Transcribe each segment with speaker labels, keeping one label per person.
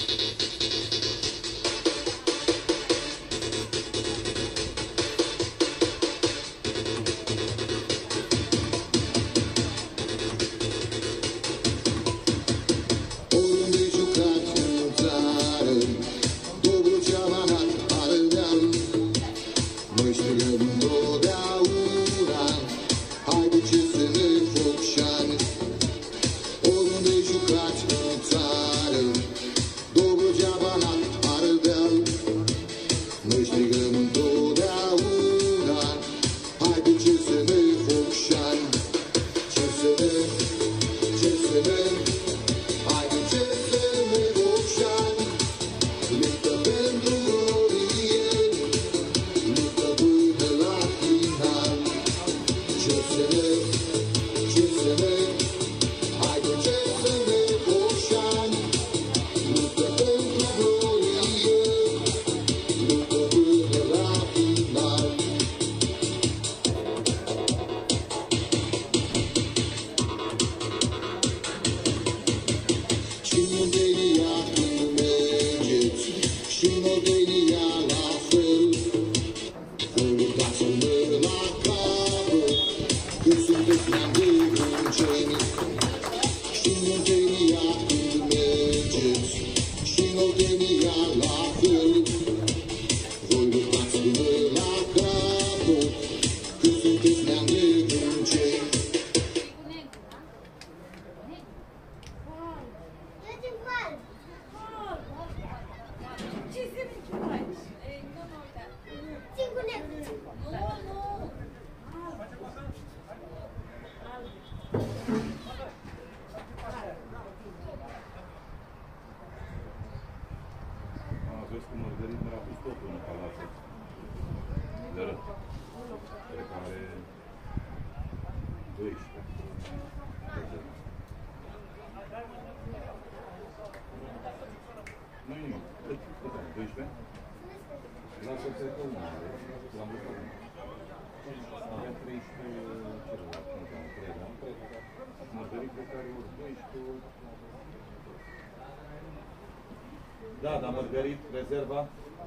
Speaker 1: Da, dar Mărgărit, rezerva,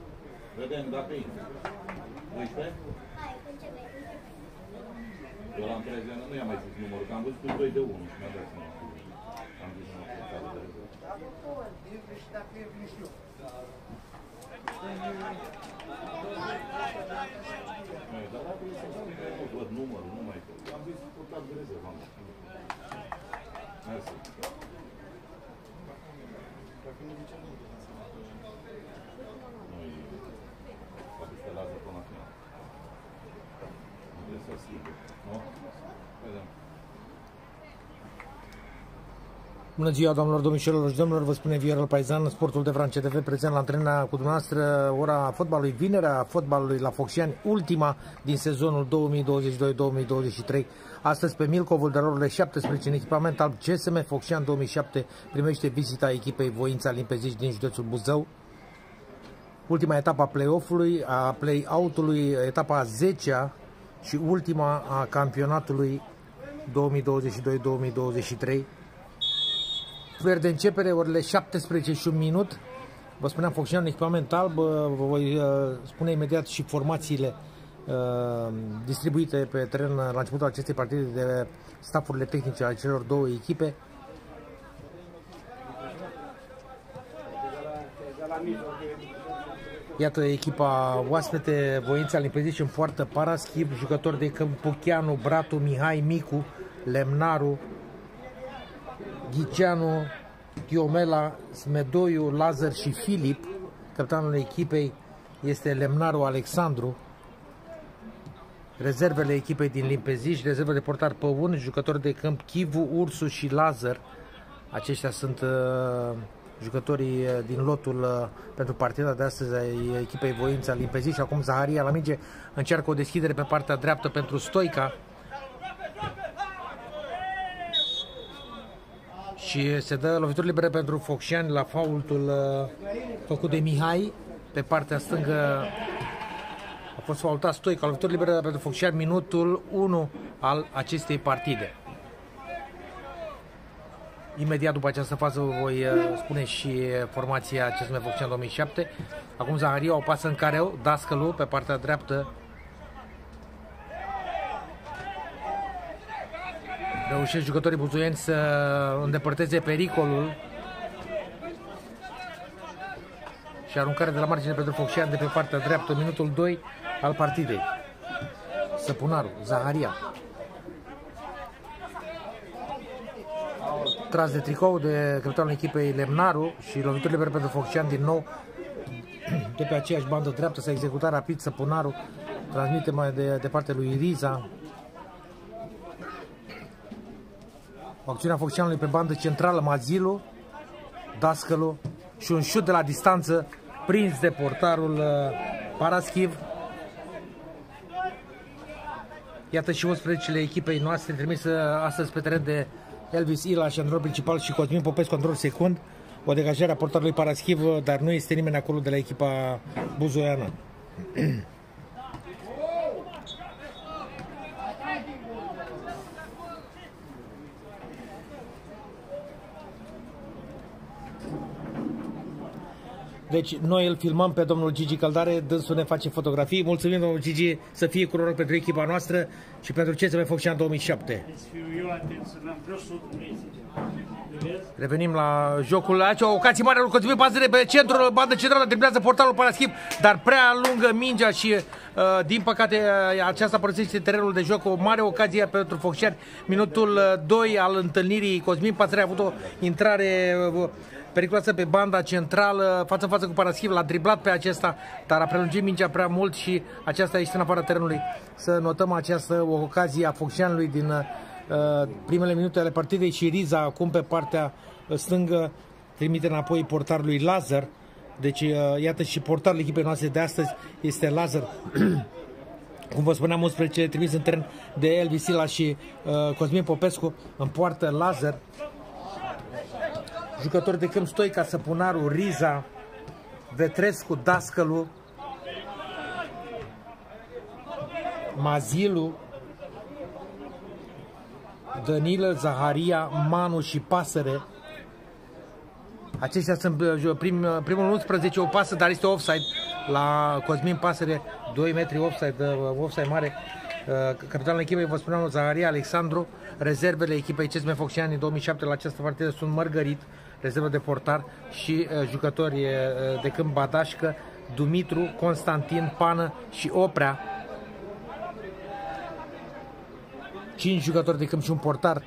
Speaker 1: vedem dacă intră. 12? Eu l-am prezent, nu i-am mai zis numărul, că am văzut cu 2 de 1 și mi-a dat seama. Am zis numărul de care de rezervă. Dar dacă e să nu văd numărul, nu mai pot. Am zis portat de rezervă. Mersi. Dacă nu zice nu. Poate stelează până la final. Nu trebuie să schimbe. Nu? Vedem.
Speaker 2: Bună ziua, doamnelor, domnișoarelor și domnilor, vă spune Viorel Paizan, Sportul de France TV, prezent la antrenarea cu dumneavoastră, ora fotbalului, vinerea fotbalului la Focșani, ultima din sezonul 2022-2023. Astăzi pe Milcovul de la orele 17 în echipament al CSM Focșani 2007 primește vizita echipei Voința Limpeziști din județul Buzău. Ultima etapă a play-off-ului, a play-out-ului, etapa a 10-a și ultima a campionatului 2022-2023. De începere, orele 17 și un minut. Vă spuneam, Focșani în echipament alb. Vă voi spune imediat și formațiile distribuite pe teren la începutul acestei partide de stafurile tehnice ale celor două echipe. Iată echipa oaspete, Voința Limpeziști, în poartă Paraschib, jucători de câmp Pucheanu, Bratu, Mihai, Micu, Lemnaru, Ghiceanu, Chiomela, Smedoiu, Lazar și Filip. Capitanul echipei este Lemnaru Alexandru. Rezervele echipei din Limpeziști, rezervă de portar Păun, jucători de câmp Chivu, Ursu și Lazar. Aceștia sunt jucătorii din lotul pentru partida de astăzi a echipei Voința Limpeziști. Și acum Zaharia la minge încearcă o deschidere pe partea dreaptă pentru Stoica. Și se dă lovituri libere pentru Focșani la faultul făcut de Mihai. Pe partea stângă a fost faultat Stoica. Lovituri libere pentru Focșani, minutul 1 al acestei partide. Imediat după această fază voi spune și formația CSM Focșani 2007. Acum Zaharia o pasă în careu, Dascălu pe partea dreaptă. Reușesc jucătorii buzoieni să îndepărteze pericolul. Și aruncare de la margine pentru Focșani de pe partea dreaptă, minutul 2 al partidei. Săpunaru, Zaharia. Tras de tricou de capitanul echipei Lemnaru și loviturile pentru Focșani din nou de pe aceeași bandă dreaptă. S-a executat rapid Săpunaru, transmite mai departe lui Riza. Acțiunea Focșanului pe bandă centrală, Mazilu, Dascălu și un șut de la distanță prins de portarul Paraschiv. Iată și 11-le echipei noastre trimise astăzi pe teren de Elvis Ilaș, antrenor principal, și Cosmin Popescu, antrenor secund. O degajare a portarului Paraschiv, dar nu este nimeni acolo de la echipa buzoiană. Deci noi îl filmăm pe domnul Gigi Căldare, dânsul ne face fotografii. Mulțumim, domnul Gigi, să fie cu noroc pentru echipa noastră și pentru CSM Focșani 2007. Revenim la jocul. Aici o ocazie mare, Cosmin Pasăre pe centru, bandă centrală, driblează portarul Paraschiv, dar prea lungă mingea și din păcate aceasta părăsește terenul de joc. O mare ocazie pentru Focșani. Minutul 2 al întâlnirii. Cosmin Pasăre a avut o intrare periculoasă pe banda centrală, față în față cu Paraschiv, l-a driblat pe acesta, dar a prelungit mingea prea mult și aceasta a ieșit în afara terenului. Să notăm această ocazie a Focșanului din primele minute ale partidei și Riza acum pe partea stângă trimite înapoi portarului Lazar. Deci iată și portarul echipei noastre de astăzi este Lazar. Cum vă spuneam, 11 trimis în teren de Elvis Sila și Cosmin Popescu, în poartă Lazar. Jucători de câmp: Stoica, Săpunaru, Riza, Vetrescu, Dascălu, Mazilu, Danilă, Zaharia, Manu și Pasăre. Aceștia sunt primul 11, o pasă, dar este offside la Cosmin Pasăre, 2 metri offside mare. Capitanul echipei, vă spuneam, Zaharia, Alexandru. Rezervele echipei CSM Focșani în 2007 la această partidă sunt Mărgărit, rezervă de portar, și jucători de câmp: Badașcă, Dumitru, Constantin, Pană și Oprea. 5 jucători de câmp și un portar.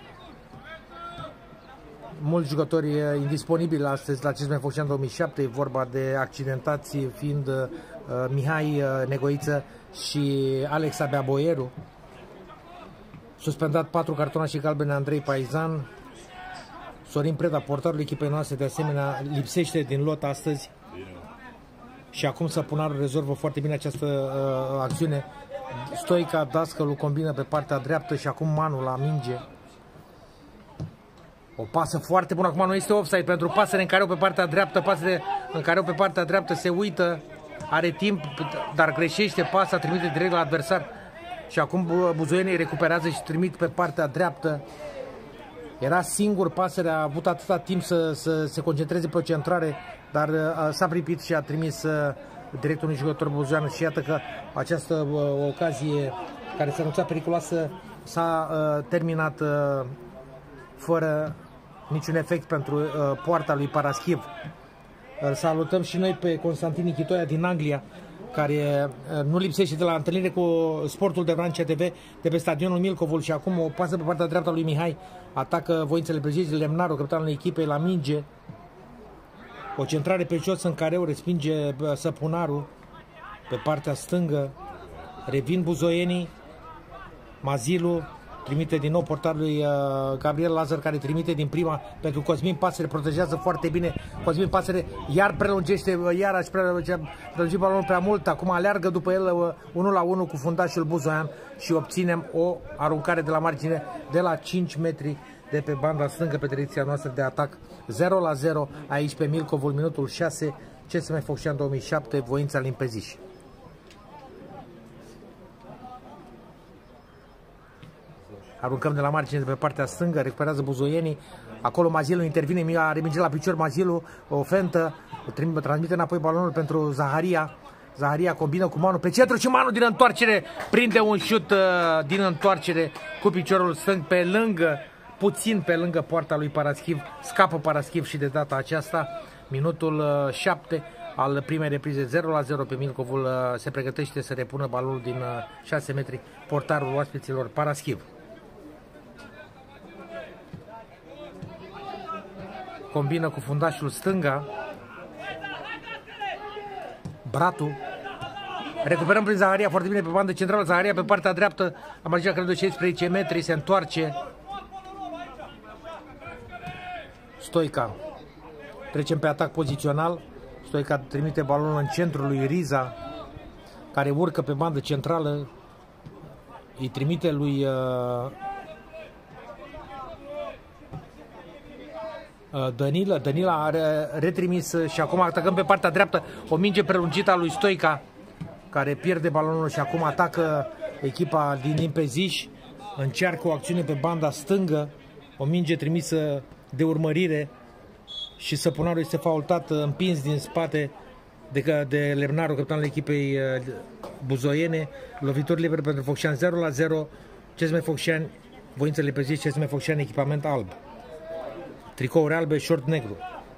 Speaker 2: Mulți jucători indisponibili astăzi la CSM Focșani 2007, e vorba de accidentați fiind Mihai Negoiță și Alex Abia Boieru. Suspendat 4 cartonașe galbene Andrei Paizan. Sorin Preda, portarul echipei noastre, de asemenea lipsește din lot astăzi. Și acum Săpunarul rezolvă foarte bine această acțiune. Stoica, Dascălu combină pe partea dreaptă și acum Manu la minge. O pasă foarte bună, acum nu este offside pentru Pasăre în careu pe partea dreaptă. Pasăre în careu pe partea dreaptă, se uită, are timp, dar greșește pasa, trimite direct la adversar. Și acum buzoienii recuperează și trimit pe partea dreaptă. Era singur, Pasăre a avut atâta timp să se concentreze pe o centrare, dar s-a pripit și a trimis direct unui jucător buzoian. Și iată că această ocazie care se anunța periculoasă s-a terminat fără niciun efect pentru poarta lui Paraschiv. Îl salutăm și noi pe Constantin Nichitoia din Anglia, care nu lipsește de la întâlnire cu Sportul de Vrancea TV de pe stadionul Milcovul. Și acum o pasă pe partea dreaptă lui Mihai, atacă voințele prezidenții Lemnaru, capitanul echipei, la minge. O centrare pe jos în careu, respinge Săpunaru pe partea stângă. Revin buzoienii. Mazilu trimite din nou portarului Gabriel Lazar, care trimite din prima pentru Cosmin Pasăre, protejează foarte bine Cosmin Pasăre, iar prelungește, iarăși prelungi balonul prea mult, acum aleargă după el 1-1 cu fundașul buzoian și obținem o aruncare de la margine de la 5 metri de pe banda stângă pe direcția noastră de atac. 0-0 aici pe Milcovul, minutul 6, CSM Focșani 2007, Voința Limpeziș. Aruncăm de la margine de pe partea stângă, recuperează buzoienii. Acolo Mazilu intervine, are minge la picior Mazilu, o fentă, transmite înapoi balonul pentru Zaharia. Zaharia combină cu Manu pe centru și Manu din întoarcere prinde un șut din întoarcere cu piciorul stâng pe lângă, puțin pe lângă poarta lui Paraschiv. Scapă Paraschiv și de data aceasta, minutul 7 al primei reprize, 0-0 pe Milcovul se pregătește să repună balonul din 6 metri portarul oaspeților Paraschiv. Combină cu fundașul stânga Bratu. Recuperăm prin Zaharia foarte bine pe bandă centrală. Zaharia pe partea dreaptă a marginea cred de 16 metri, se întoarce. Stoica. Trecem pe atac pozițional. Stoica trimite balonul în centrul lui Riza, care urcă pe bandă centrală. Îi trimite lui Danila. Danila are retrimis și acum atacăm pe partea dreaptă. O minge prelungită a lui Stoica, care pierde balonul și acum atacă echipa din Nimpeziș. Încearcă o acțiune pe banda stângă. O minge trimisă de urmărire și Săpunarul este faultat, împins din spate de Lemnaru, capitanul echipei buzoiene. Lovitori liberi pentru Focșani, 0-0. CSM Focșani, Voință Limpeziș, CSM Focșani, echipament alb. Tricouri albe, short negru.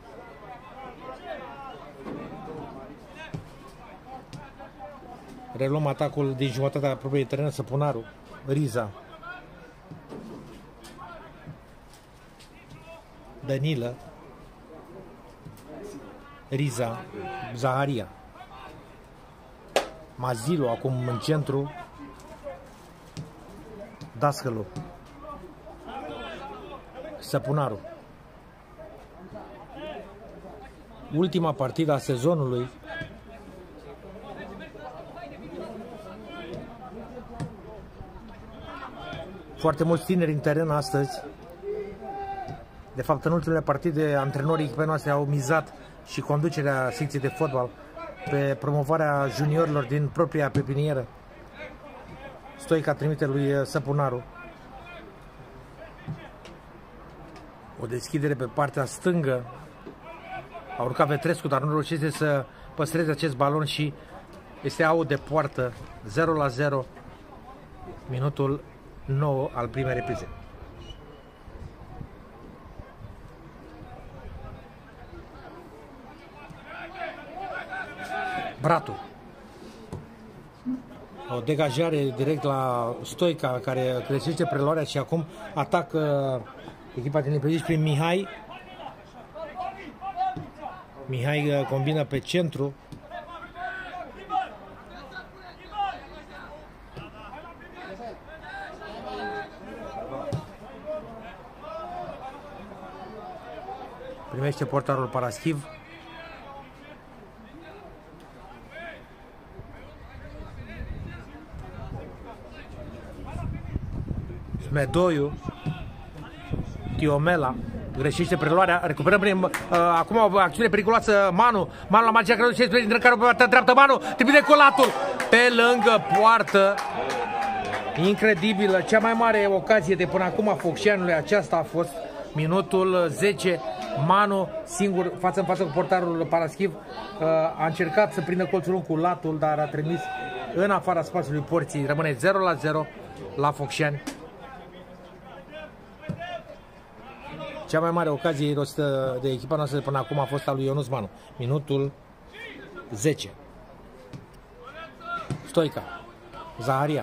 Speaker 2: Reluăm atacul din jumătatea propriei terenă. Săpunaru, Riza, Danilă, Riza, Zaharia, Mazilu acum în centru, Dascălu, Săpunaru. Ultima partidă a sezonului. Foarte mulți tineri în teren astăzi. De fapt, în ultimele partide, antrenorii echipei noastre au mizat și conducerea secției de fotbal pe promovarea juniorilor din propria pepinieră. Stoica trimite lui Săpunaru. O deschidere pe partea stângă. A urcat Vetrescu, dar nu reușește să păstreze acest balon și este out de poartă. 0-0, minutul 9 al primei reprize. Bratu. O degajare direct la Stoica, care crește preluarea și acum atacă echipa din Limpeziș prin Mihai. Mihai combină pe centru. Primește portarul Paraschiv. Smedoiu. Tiomela. Greșește preluarea, recuperăm prin, acum o acțiune periculoasă, Manu la marginea credului 16, din care pe partea dreaptă, Manu trimite colatul pe lângă poartă. Incredibilă, cea mai mare ocazie de până acum a Focșanului, aceasta a fost minutul 10. Manu singur, față în față cu portarul Paraschiv, a încercat să prindă colțul cu latul, dar a trimis în afara spațiului porții. Rămâne 0-0 la Focșani. Cea mai mare ocazie rostă de echipa noastră până acum a fost a lui Ionuț Manu. Minutul 10. Stoica. Zaharia.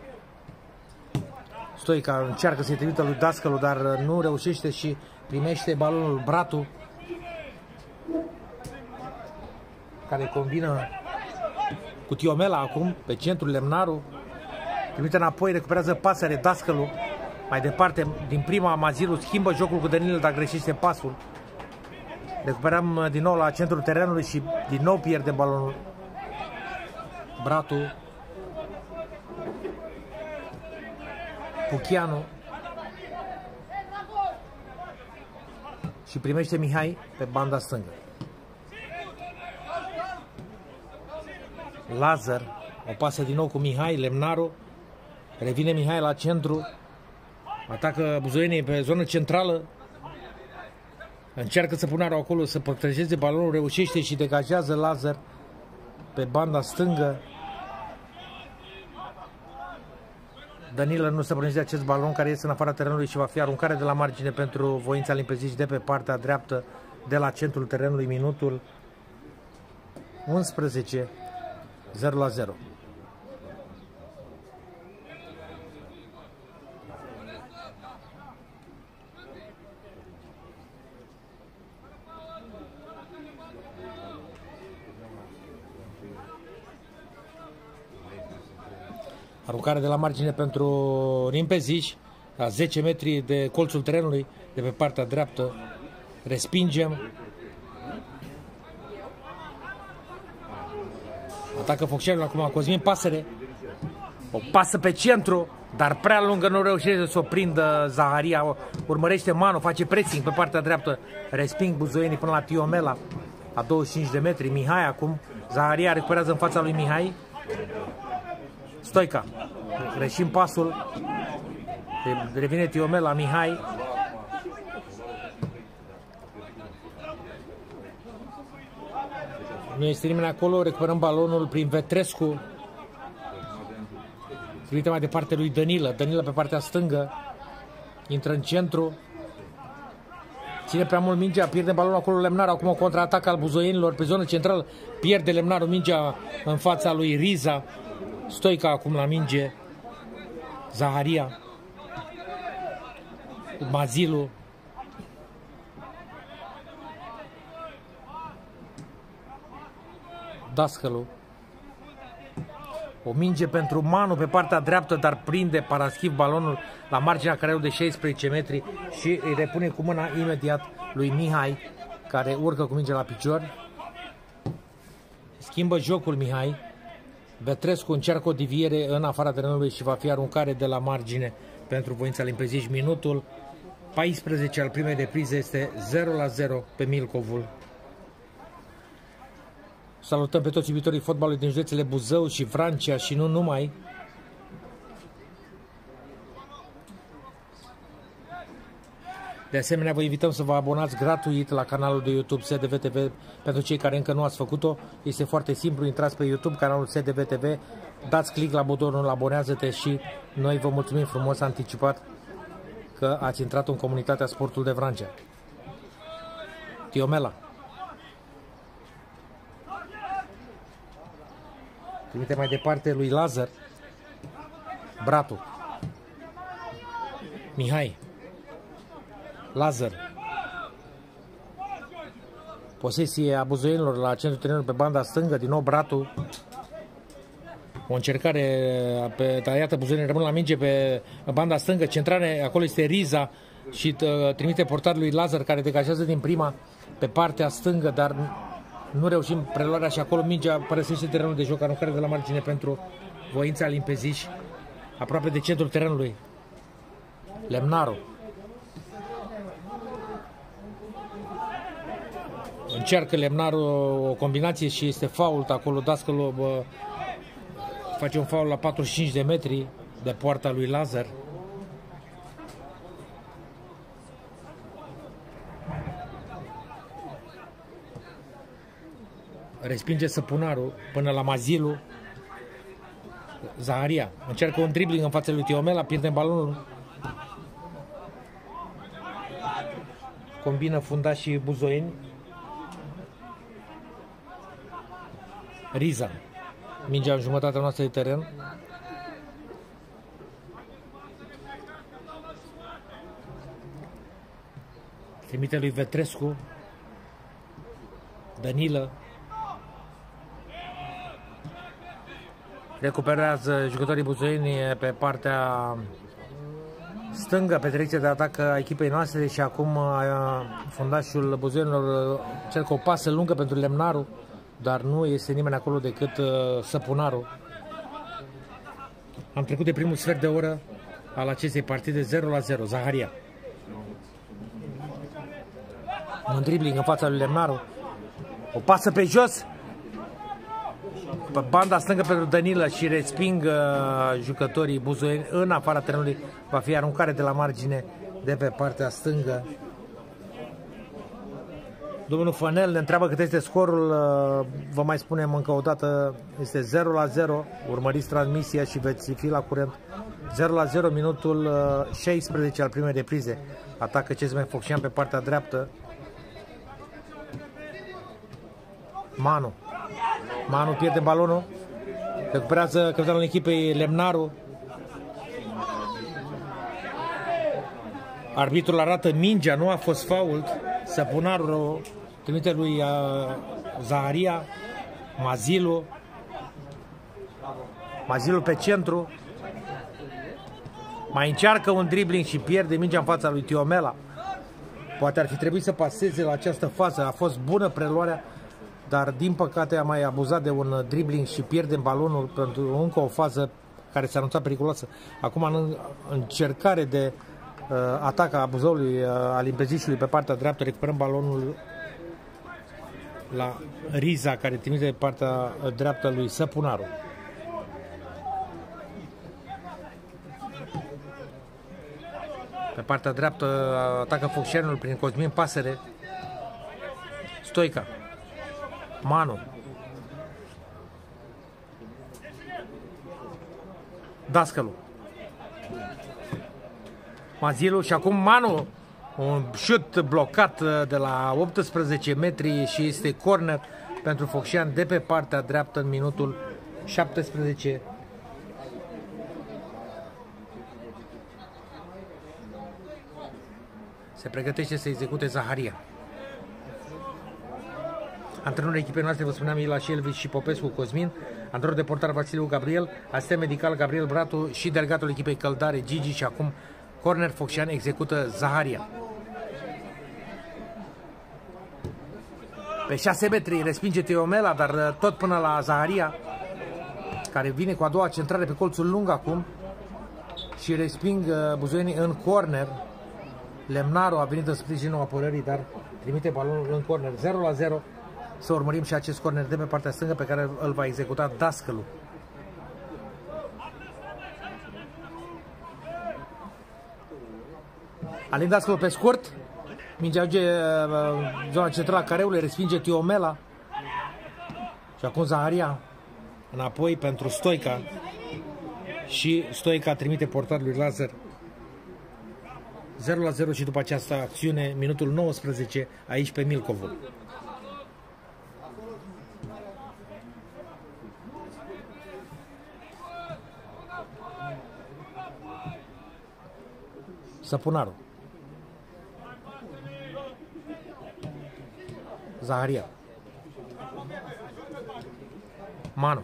Speaker 2: Stoica încearcă să-i trimită lui Dascălu, dar nu reușește și primește balonul Bratu, care combină cu Tiomela acum pe centrul Lemnaru. Trimite înapoi, recuperează pasare Dascălu. Mai departe, din prima, Mazilu schimbă jocul cu Danilă, dar greșește pasul. Recuperăm din nou la centrul terenului și din nou pierde balonul Bratu. Puchianu. Și primește Mihai pe banda stângă. Lazar. O pasă din nou cu Mihai, Lemnaru. Revine Mihai la centru. Atacă buzoienii pe zonă centrală. Încearcă Săpunaru acolo să protejeze balonul, reușește și degajează Lazar pe banda stângă. Danilă nu stăpânește acest balon care este în afara terenului și va fi aruncare de la margine pentru Voința Limpezici de pe partea dreaptă de la centrul terenului, minutul 11, 0-0. Aruncare de la margine pentru Limpezici, la 10 metri de colțul terenului, de pe partea dreaptă. Respingem. Atacă Focșanul acum Cosmin Pasăre. O pasă pe centru, dar prea lungă, nu reușește să o prindă Zaharia. Urmărește Manu, face pressing pe partea dreaptă. Resping buzoienii până la Tiomela, la 25 de metri. Mihai acum. Zaharia recuperează în fața lui Mihai. Stoica. Greșim pasul. Revine Tiomela, Mihai. Nu este nimeni acolo, recuperăm balonul prin Vetrescu. Trimite mai departe lui Danilă. Danilă pe partea stângă. Intră în centru. Ține prea mult mingea, pierde balonul acolo Lemnaru. Acum o contraatac al buzoienilor pe zonă centrală. Pierde Lemnaru mingea în fața lui Riza. Stoica acum la minge. Zaharia. Mazilu. Dascălu. O minge pentru Manu pe partea dreaptă, dar prinde Paraschiv balonul la marginea careului de 16 metri și îi repune cu mâna imediat lui Mihai, care urcă cu minge la picior. Schimbă jocul Mihai. Vetrescu încearcă o deviere în afara terenului și va fi aruncare de la margine pentru Voința Limpezici. Minutul 14 al primei reprize este 0-0 pe Milcovul. Salutăm pe toți iubitorii fotbalului din județele Buzău și Vrancea și nu numai. De asemenea, vă invităm să vă abonați gratuit la canalul de YouTube SDV TV pentru cei care încă nu ați făcut-o. Este foarte simplu, intrați pe YouTube, canalul SDV TV, dați click la butonul abonează-te și noi vă mulțumim frumos anticipat că ați intrat în comunitatea Sportul de Vrancea. Tiomela. Trimite mai departe lui Lazar. Bratu. Mihai. Lazar. Posesie a buzoienilor la centrul terenului pe banda stângă. Din nou Bratu. O încercare pe iată, buzoienii rămân la minge pe banda stângă. Centrare, acolo este Riza și trimite portarul lui Lazar, care degajează din prima pe partea stângă, dar nu reușim preluarea și acolo mingea părăsește terenul de joc, aruncare de la margine pentru Voința Limpezici, aproape de centrul terenului. Lemnaru. Încearcă Lemnaru o combinație și este fault acolo. Dascălu face un fault la 45 de metri de poarta lui Lazar. Respinge Săpunaru până la Mazilu. Zaharia încearcă un dribbling în fața lui Tiomela, pierde balonul. Combină fundașii buzoieni. Riza. Mingea în jumătatea noastră de teren. Trimite lui Vetrescu. Danilă. Recuperează jucătorii buzoieni pe partea stângă, pe direcția de atac a echipei noastre și acum fundașul buzoienilor cercă o pasă lungă pentru Lemnaru, dar nu este nimeni acolo decât Săpunaru. Am trecut de primul sfert de oră al acestei partide 0-0. Zaharia. Un dribbling în fața lui Lemnaru. O pasă pe jos. Pe banda stângă pentru Danilă și resping jucătorii buzoieni în afara terenului. Va fi aruncare de la margine de pe partea stângă. Domnul Fănel ne întreabă cât este scorul, vă mai spunem încă o dată, este 0-0, urmăriți transmisia și veți fi la curent. 0-0, minutul 16 al primei reprize. Atacă CSM Focșani pe partea dreaptă. Manu pierde balonul. Recuperează capitanul echipei Lemnaru. Arbitrul arată mingea, nu a fost fault. Săpunaru trimite lui Zaharia. Mazilu pe centru. Mai încearcă un dribbling și pierde mingea în fața lui Tiomela. Poate ar fi trebuit să paseze la această fază. A fost bună preluarea, dar din păcate a mai abuzat de un dribbling și pierde balonul pentru încă o fază care s-a anunțat periculoasă. Acum în încercare de atac a Buzăului, al imprezișului pe partea dreaptă, recuperăm balonul la Riza, care trimite pe partea dreaptă lui Săpunaru. Pe partea dreaptă atacă Focșanul prin Cosmin Pasăre. Stoica. Manu. Dascălu. Mazilu și acum Manu. Un șut blocat de la 18 metri și este corner pentru Focșani de pe partea dreaptă în minutul 17. Se pregătește să execute Zaharia. Antrenorul echipei noastre, vă spuneam, Ila Elvis și Popescu Cosmin. Antrenor de portar Vasiliu Gabriel. Asistent medical Gabriel Bratu și delegatul echipei Căldare Gigi. Și acum corner Focșani execută Zaharia. Pe 6 metri respinge Teomela, dar tot până la Zaharia, care vine cu a doua centrare pe colțul lung acum. Și resping buzoienii în corner. Lemnaru a venit în sprijinul apărării, dar trimite balonul în corner. 0-0. Să urmărim și acest corner de pe partea stângă pe care îl va executa Dascălu. Alin Dascălu pe scurt. Mingea ajunge zona centrală a careului, respinge Tiomela. Și acum Zaharia înapoi pentru Stoica. Și Stoica trimite portarului Lazar. 0-0 și după această acțiune, minutul 19, aici pe Milcovul. Săpunaru. Zaharia. Manu.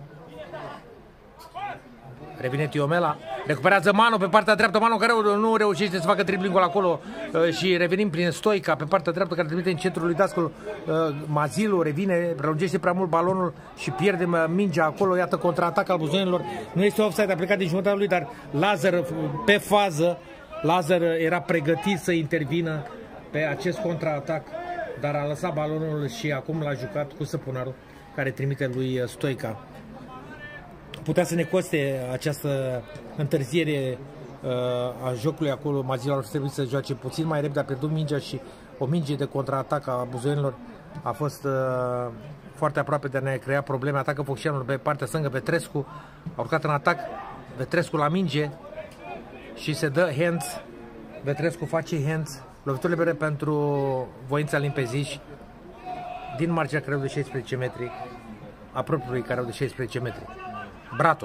Speaker 2: Revine Tiomela, recuperează Manu pe partea dreaptă, Manu care nu reușește să facă driblingul acolo și revenim prin Stoica pe partea dreaptă care trimite în centrul lui Dascălu. Mazilu revine, prelungește prea mult balonul și pierde mingea acolo, iată contraatac al buzoienilor. Nu este offside, a plecat din jumătatea lui, dar Lazar pe fază, Lazar era pregătit să intervină pe acest contraatac, dar a lăsat balonul și acum l-a jucat cu Săpunaru, care trimite lui Stoica. Putea să ne coste această întârziere a jocului acolo. Mazilu ar trebui să joace puțin mai repede, a pierdut mingea și o minge de contraatac a buzoienilor a fost foarte aproape de a ne crea probleme. Atacă Focșanul pe partea stângă, Petrescu a urcat în atac, Petrescu la minge și se dă hands. Petrescu face hands, lovituri libere pentru Voința Limpeziș din marginea careului de 16 metri, a propriului careu de 16 metri. Bratu.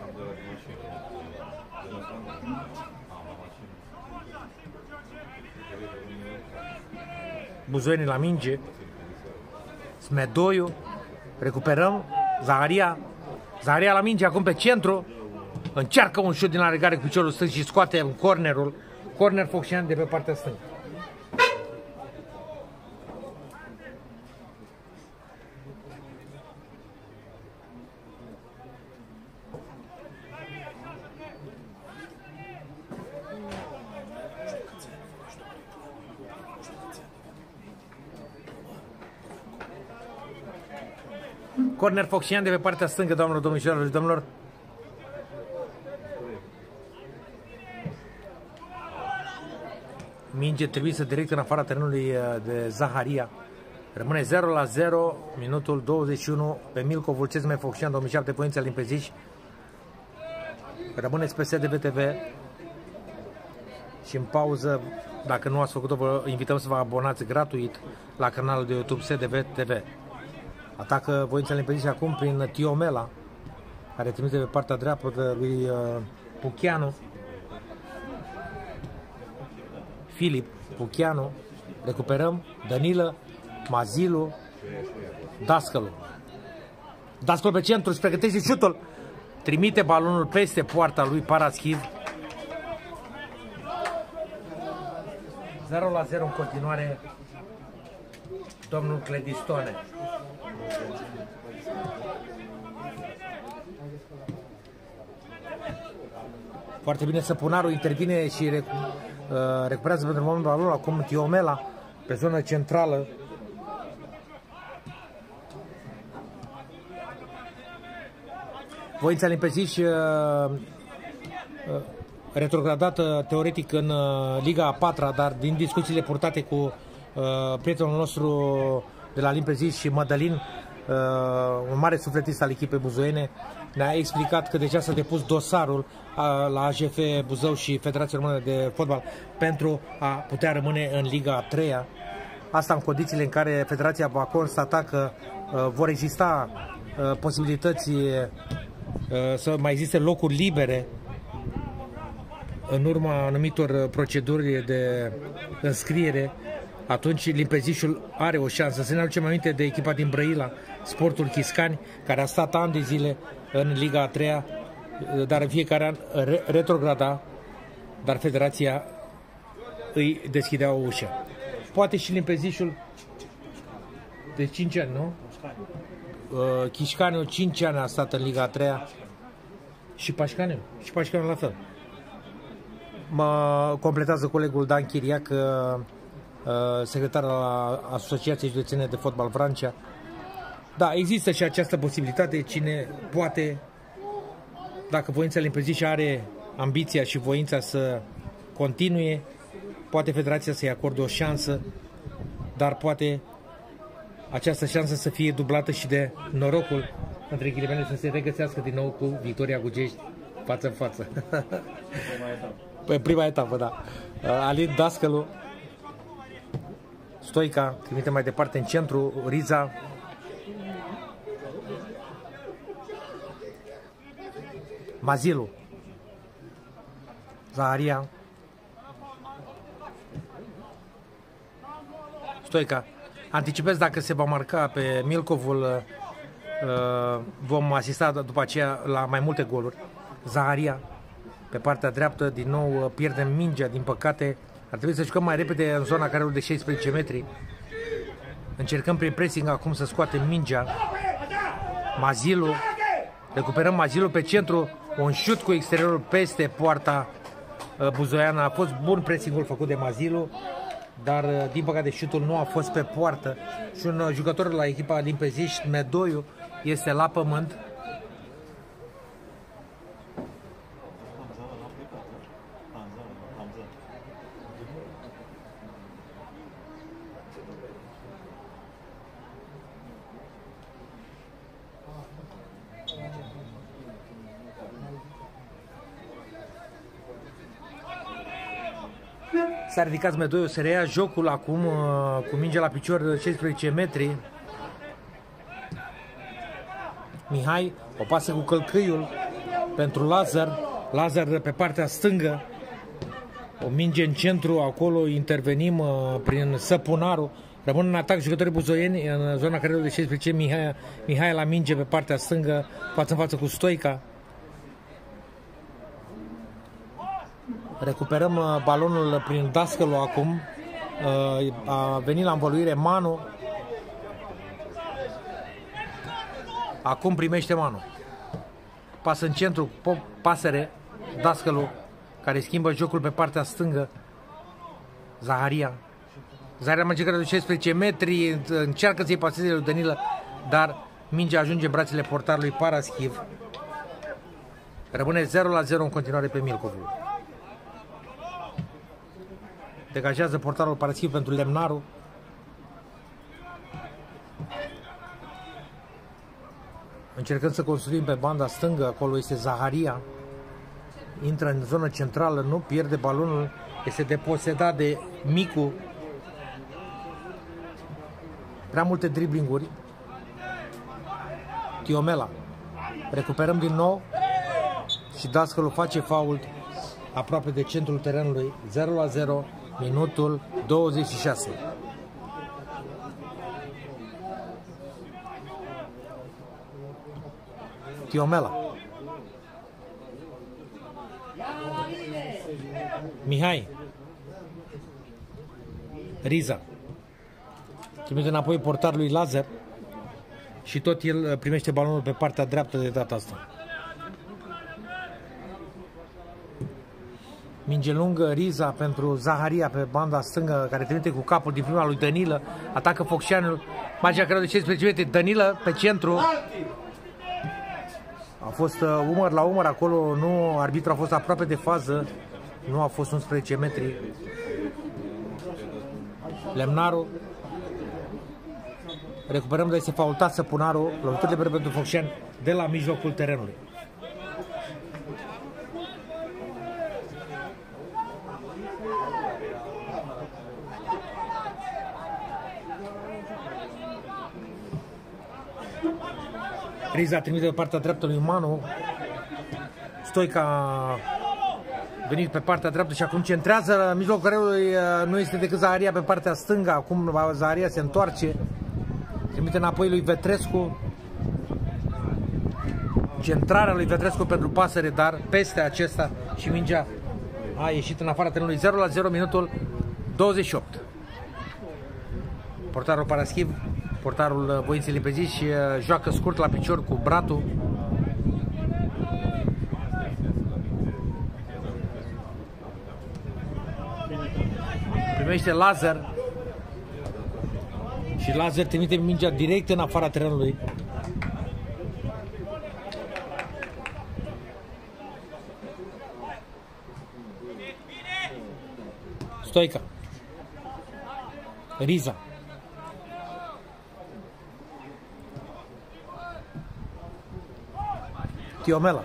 Speaker 2: Buzoienii la minge. Smedoiu. Recuperăm. Zaharia. Zaharia la minge acum pe centru. Încearcă un șut din la regare cu piciorul stâng și scoate în cornerul. Corner Focșani de pe partea stângă. Corner Focșani de pe partea stângă, doamnelor, domnișoarelor și domnilor. Minge trimisă direct în afara terenului de Zaharia. Rămâne 0-0, minutul 21 pe Milcov, CSM Focșani 2007, Voința Limpeziș. Rămâneți pe SDV TV și în pauză, dacă nu ați făcut-o, vă invităm să vă abonați gratuit la canalul de YouTube SDV TV. Atacă Voința Limpeziș acum prin Tiomela, care trimite pe partea dreaptă lui Pucheanu. Filip Pucheanu, recuperăm, Danilă, Mazilu, Dascălu. Dascălu pe centru, își pregătește șutul, trimite balonul peste poarta lui Paraschiv. 0-0 în continuare, domnul Cledistone. Foarte bine, Săpunaru intervine și recuperează pentru momentul balonul. Acum Tiomela pe zonă centrală. Voința Limpeziș retrogradată teoretic în Liga a 4-a, dar din discuțiile purtate cu prietenul nostru de la Limpeziș și Mădălin, un mare sufletist al echipei buzoiene, ne-a explicat că deja s-a depus dosarul la AJF Buzău și Federația Română de Fotbal pentru a putea rămâne în Liga a 3-a. Asta în condițiile în care Federația va constata că vor exista posibilități să mai existe locuri libere în urma anumitor proceduri de înscriere. Atunci Limpezișul are o șansă. Să ne aducem aminte de echipa din Brăila, Sportul Chiscani, care a stat ani de zile în Liga a 3-a, dar în fiecare an retrograda, dar Federația îi deschidea o ușă. Poate și Limpezișul de 5 ani, nu? Chișcaniu 5 ani a stat în Liga a 3-a și Pașcaniu. Și Pașcaniu la fel. Mă completează colegul Dan Chiriac, secretar la Asociației Județene de Fotbal Vrancea. Da, există și această posibilitate. Cine poate, dacă Voința Limpeziș are ambiția și voința să continue, poate Federația să-i acorde o șansă, dar poate această șansă să fie dublată și de norocul, între ghilimele, să se regăsească din nou cu Victoria Gugești față în față. Pe prima etapă, da. Alin Dascălu, Stoica, trimite mai departe în centru, Riza. Mazilu, Zaharia, Stoica. Anticipez, dacă se va marca pe Milcovul, vom asista după aceea la mai multe goluri. Zaharia pe partea dreaptă, din nou pierdem mingea, din păcate. Ar trebui să jucăm mai repede în zona carelor de 16 metri. Încercăm prin pressing acum să scoatem mingea. Mazilu, recuperăm Mazilu pe centru, un șut cu exteriorul peste poarta buzoiană. A fost bun pressingul făcut de Mazilu, dar din păcate șutul nu a fost pe poartă. Și un jucător la echipa Limpeziș, Medoiu, este la pământ. S-a ridicat Medoiu, se reia jocul acum cu mingea la picior, 16 metri. Mihai, o pasă cu călcâiul pentru Lazar. Lazar pe partea stângă. O minge în centru, acolo intervenim prin Săpunaru. Rămân în atac jucătorii buzoieni în zona carelor de 16. Mihai la minge pe partea stângă, față în față cu Stoica. Recuperăm balonul prin Dascălu acum. A venit la învăluire Manu. Acum primește Manu. Pasă în centru, Pasăre, Dascălu, care schimbă jocul pe partea stângă. Zaharia. Zaharia merge de 16 metri, încearcă să-i paseze lui Danilă, dar mingea ajunge în brațele portarului Paraschiv. Rămâne 0-0 în continuare pe Milcovul. Degajează portarul Paraschiv pentru Lemnaru. Încercăm să construim pe banda stângă, acolo este Zaharia. Intră în zonă centrală, nu pierde balonul, este deposedat de Micu. Prea multe driblinguri. Tiomela. Recuperăm din nou și Dascălu face fault aproape de centrul terenului. 0-0, minutul 26. Tiomela. Mihai. Riza. Trimite înapoi portarului Lazar și tot el primește balonul pe partea dreaptă de data asta. Minge lungă, Riza pentru Zaharia pe banda stângă, care trimite cu capul din prima lui Danilă. Atacă Focșanul. Magia care de 16 metri. Danilă pe centru. A fost umăr la umăr acolo. Nu, arbitru a fost aproape de fază. Nu a fost 11 metri. Lemnaru. Recuperăm de este faultat Săpunaru. Loviturile pentru Focșani de la mijlocul terenului. Riza trimite pe partea dreaptă lui Manu. Stoica a venit pe partea dreaptă și acum centrează. Mijlocul terenului nu este decât Zaharia pe partea stângă. Acum Zaharia se întoarce. Trimite înapoi lui Vetrescu. Centrarea lui Vetrescu pentru Pasăre, dar peste acesta și mingea a ieșit în afara terenului. 0-0, minutul 28. Portarul Paraschiv, portarul Voinței Limpeziși, joacă scurt la picior cu Bratu. Primește Lazar și Lazar trimite mingea direct în afara terenului. Stoica. Riza. Tiomela.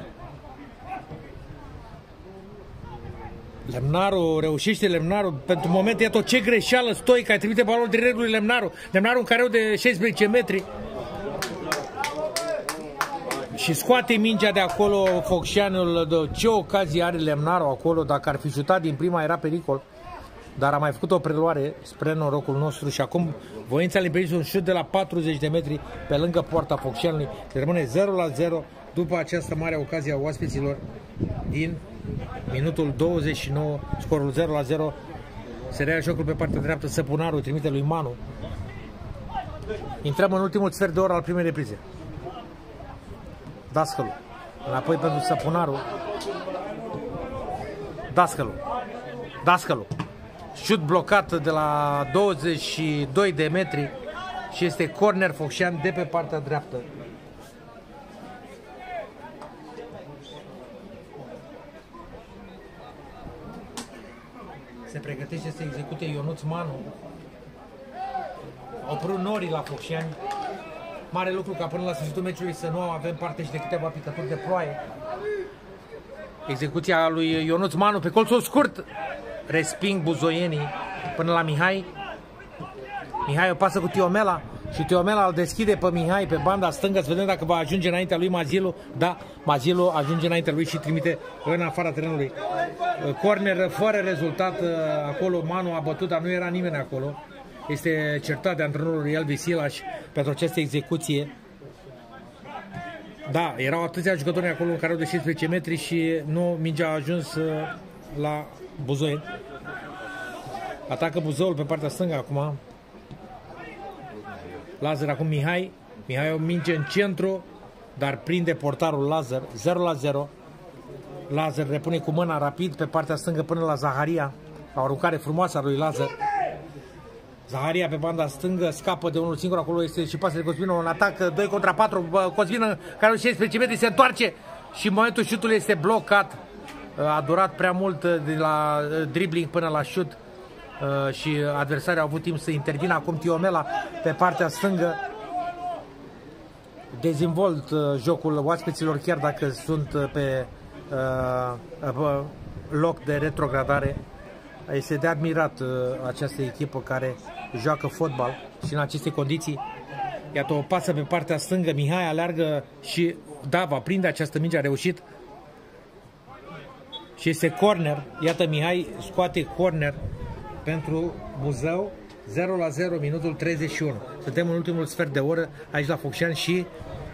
Speaker 2: Lemnaru, reușește Lemnaru. Pentru moment, iată ce greșeală Stoica. Îi trimite balonul direct lui Lemnaru. Lemnaru în careu de 16 metri. Și scoate mingea de acolo Focșanul. Ce ocazie are Lemnaru acolo. Dacă ar fi șutat din prima era pericol. Dar a mai făcut o preluare spre norocul nostru și acum Voința Limpeziși un șut de la 40 de metri pe lângă poarta Focșanului. Rămâne 0-0 după această mare ocazie a oaspeților din minutul 29, scorul 0-0. Se rea jocul pe partea dreaptă, Săpunaru trimite lui Manu. Intrăm în ultimul sfert de oră al primei reprize. Dascălu. Înapoi pentru Săpunaru. Dascălu. Dascălu. Șut blocat de la 22 de metri și este corner Focșani de pe partea dreaptă. Se pregătește să execute Ionuț Manu. Au apărut norii la Focșani. Mare lucru ca până la sfârșitul meciului să nu avem parte și de câteva picături de ploaie. Execuția lui Ionuț Manu pe colțul scurt. Resping buzoienii până la Mihai. Mihai o pasă cu Tiomela și Tiomela îl deschide pe Mihai pe banda stângă. Să vedem dacă va ajunge înaintea lui Mazilu. Da, Mazilu ajunge înaintea lui și trimite în afara terenului. Corner fără rezultat acolo. Manu a bătut, dar nu era nimeni acolo. Este certat de antrenorul Elvis Silaș pentru această execuție. Da, erau atâția jucători acolo în careu de 16 metri și nu mingea a ajuns la Buzoieni. Atacă Buzoul pe partea stângă acum. Lazar acum Mihai. Mihai o minge în centru, dar prinde portarul Lazar. 0-0. Lazar repune cu mâna rapid pe partea stângă până la Zaharia. O aruncare frumoasă a lui Lazar. Zaharia pe banda stângă scapă de unul singur. Acolo este și pasă de Cosmină. Un atac 2 contra 4. Cosmină care are 16 metri se întoarce și în momentul șutului este blocat. A durat prea mult de la dribbling până la șut și adversarii au avut timp să intervină. Acum Tiomela pe partea stângă. dezvolt jocul oaspeților, chiar dacă sunt pe loc de retrogradare. Este de admirat această echipă care joacă fotbal și în aceste condiții. Iată o pasă pe partea stângă, Mihai aleargă și da, va prinde această minge, a reușit. Și este corner, iată Mihai scoate corner pentru Buzău, 0-0, minutul 31. Suntem în ultimul sfert de oră aici la Focșani și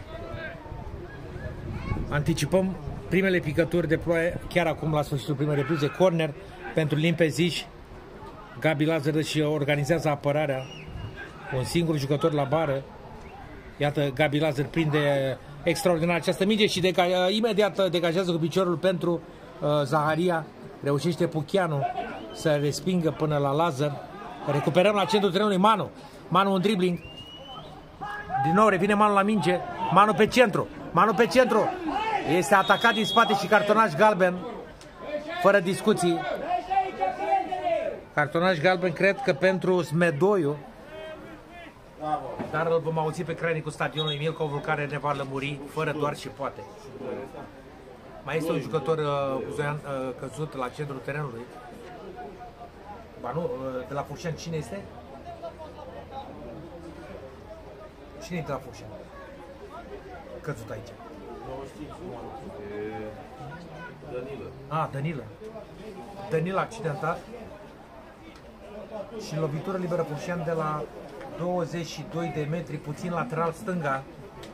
Speaker 2: anticipăm primele picături de ploaie chiar acum la sfârșitul primei reprize. Corner pentru Limpeziș. Gabi Lazar și organizează apărarea. Un singur jucător la bară. Iată, Gabi Lazar prinde extraordinar această minge și imediat degajează cu piciorul pentru Zaharia. Reușește Pucheanu să respingă până la Lazar. Recuperăm la centrul terenului Manu. Manu un dribbling. Din nou revine Manu la minge. Manu pe centru. Manu pe centru. Este atacat din spate și cartonaj galben. Fără discuții. Cartonaj galben, cred că pentru Smedoiu. Dar îl vom auzi pe crainicul stadionului Milcovul, care ne va lămuri fără doar și poate. Mai este un jucător căzut la centrul terenului. Ba nu, de la Focșani, cine este? Cine e de la Focșani? Căzut aici.
Speaker 1: Danilă.
Speaker 2: Danilă. Danilă accidentat. Și lovitură liberă Focșani de la 22 de metri, puțin lateral stânga.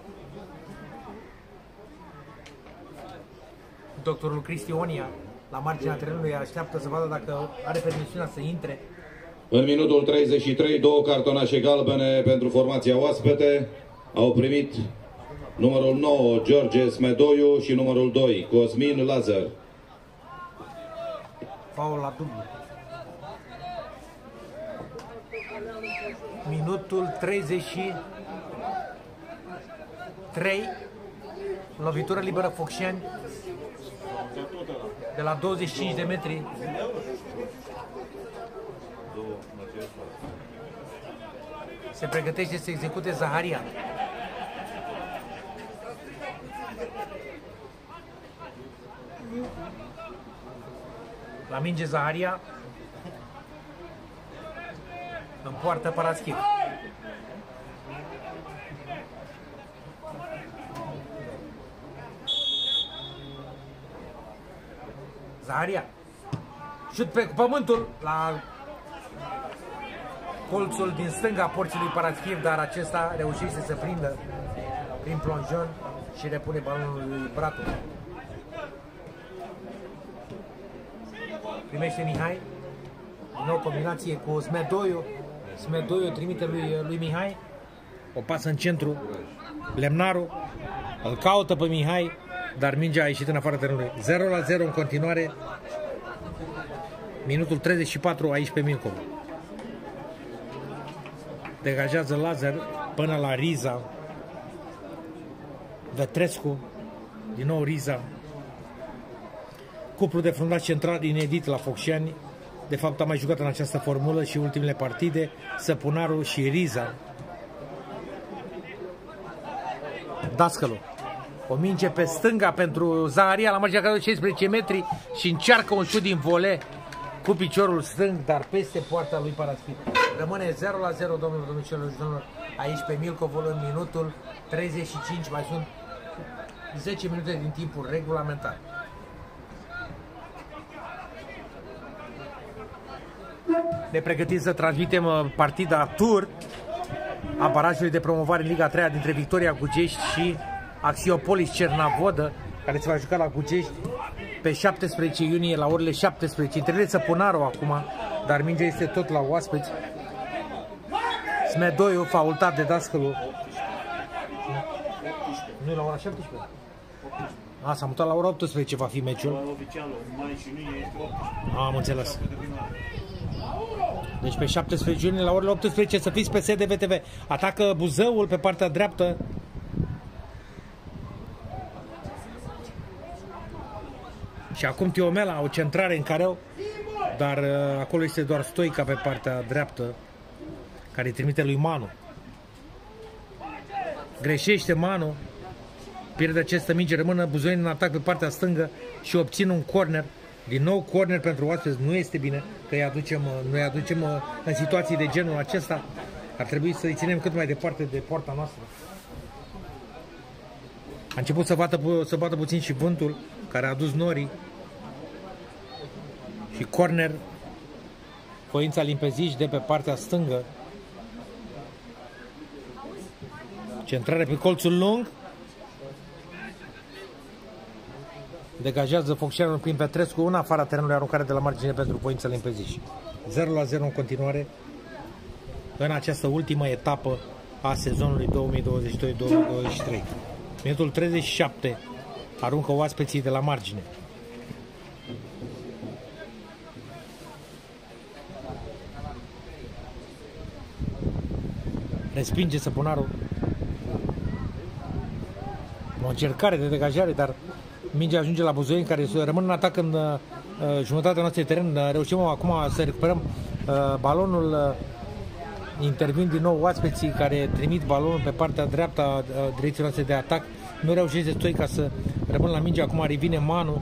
Speaker 2: Doctorul Cristionia, la marginea terenului, așteaptă să vadă dacă are permisiunea să intre.
Speaker 3: În minutul 33, două cartonașe galbene pentru formația oaspete. Au primit numărul 9, George Smedoiu, și numărul 2, Cosmin Lazar.
Speaker 2: Faul la dublu. Minutul 33. Lovitură liberă Focșani de la 25 de metri. Se pregătește să execute Zaharia. La minge Zaharia. În poartă Paraschiv. Zaharia. Șut pe pământul la colțul din stânga porții lui Paraschiv, dar acesta reușește să prindă prin plonjon și repune balonul lui Bratu. Primește Mihai. Din nou combinație cu Smedoiu. Smedoiu trimite lui Mihai. O pasă în centru. Lemnaru îl caută pe Mihai, dar mingea a ieșit în afara terenului. 0-0 în continuare. Minutul 34 aici pe Milcov. Degajează Lazar până la Riza. Vetrescu. Din nou Riza. Cuplu de fundaș central inedit la Focșani. De fapt, a mai jucat în această formulă și ultimele partide. Săpunaru și Riza. Dascălu. O minge pe stânga pentru Zaharia la marginea de 16 metri și încearcă un șut din vole cu piciorul stâng, dar peste poarta lui Paraschiv. Rămâne 0-0, domnilor și domnilor, aici pe Milcovul în minutul 35. Mai sunt 10 minute din timpul regulamentar. Ne pregătim să transmitem partida tur a barajului de promovare în Liga 3 dintre Victoria Gugești și Axiopolis Cernavodă, care se va juca la Gugești pe 17 iunie la orele 17. Trebuie Săpunaru acum, dar mingea este tot la oaspeți. Smedoiu, faultat de Dascălu. Nu e la ora 17? S-a mutat la ora 18, va fi meciul. Am înțeles. Deci pe 17 iunie la orele 18 să fiți pe SDVTV. Atacă Buzăul pe partea dreaptă. Și acum Tiomela, o centrare în careu, dar acolo este doar Stoica pe partea dreaptă, care îi trimite lui Manu. Greșește Manu. Pierde această minge, rămână Buzoieni în atac pe partea stângă și obțin un corner. Din nou corner pentru oaspeți, nu este bine că noi aducem în situații de genul acesta. Ar trebui să-i ținem cât mai departe de poarta noastră. A început să bată puțin și vântul care a adus norii. Și corner Foința Limpezici de pe partea stângă. Centrare pe colțul lung. Degajează Focșanul prin Petrescu în afara terenului, aruncare de la margine pentru Foința Limpezici. 0-0 în continuare în această ultimă etapă a sezonului 2022-2023. Minutul 37 aruncă oaspeții de la margine. Respinge Săpunarul. O încercare de degajare, dar mingea ajunge la Buzoieni, care rămân în atac în jumătatea noastră de teren. Reușim acum să recuperăm balonul. Intervin din nou oaspeții care trimit balonul pe partea dreaptă a direcției noastre de atac. Nu reușește Stoica să rămână la minge. Acum revine Manu.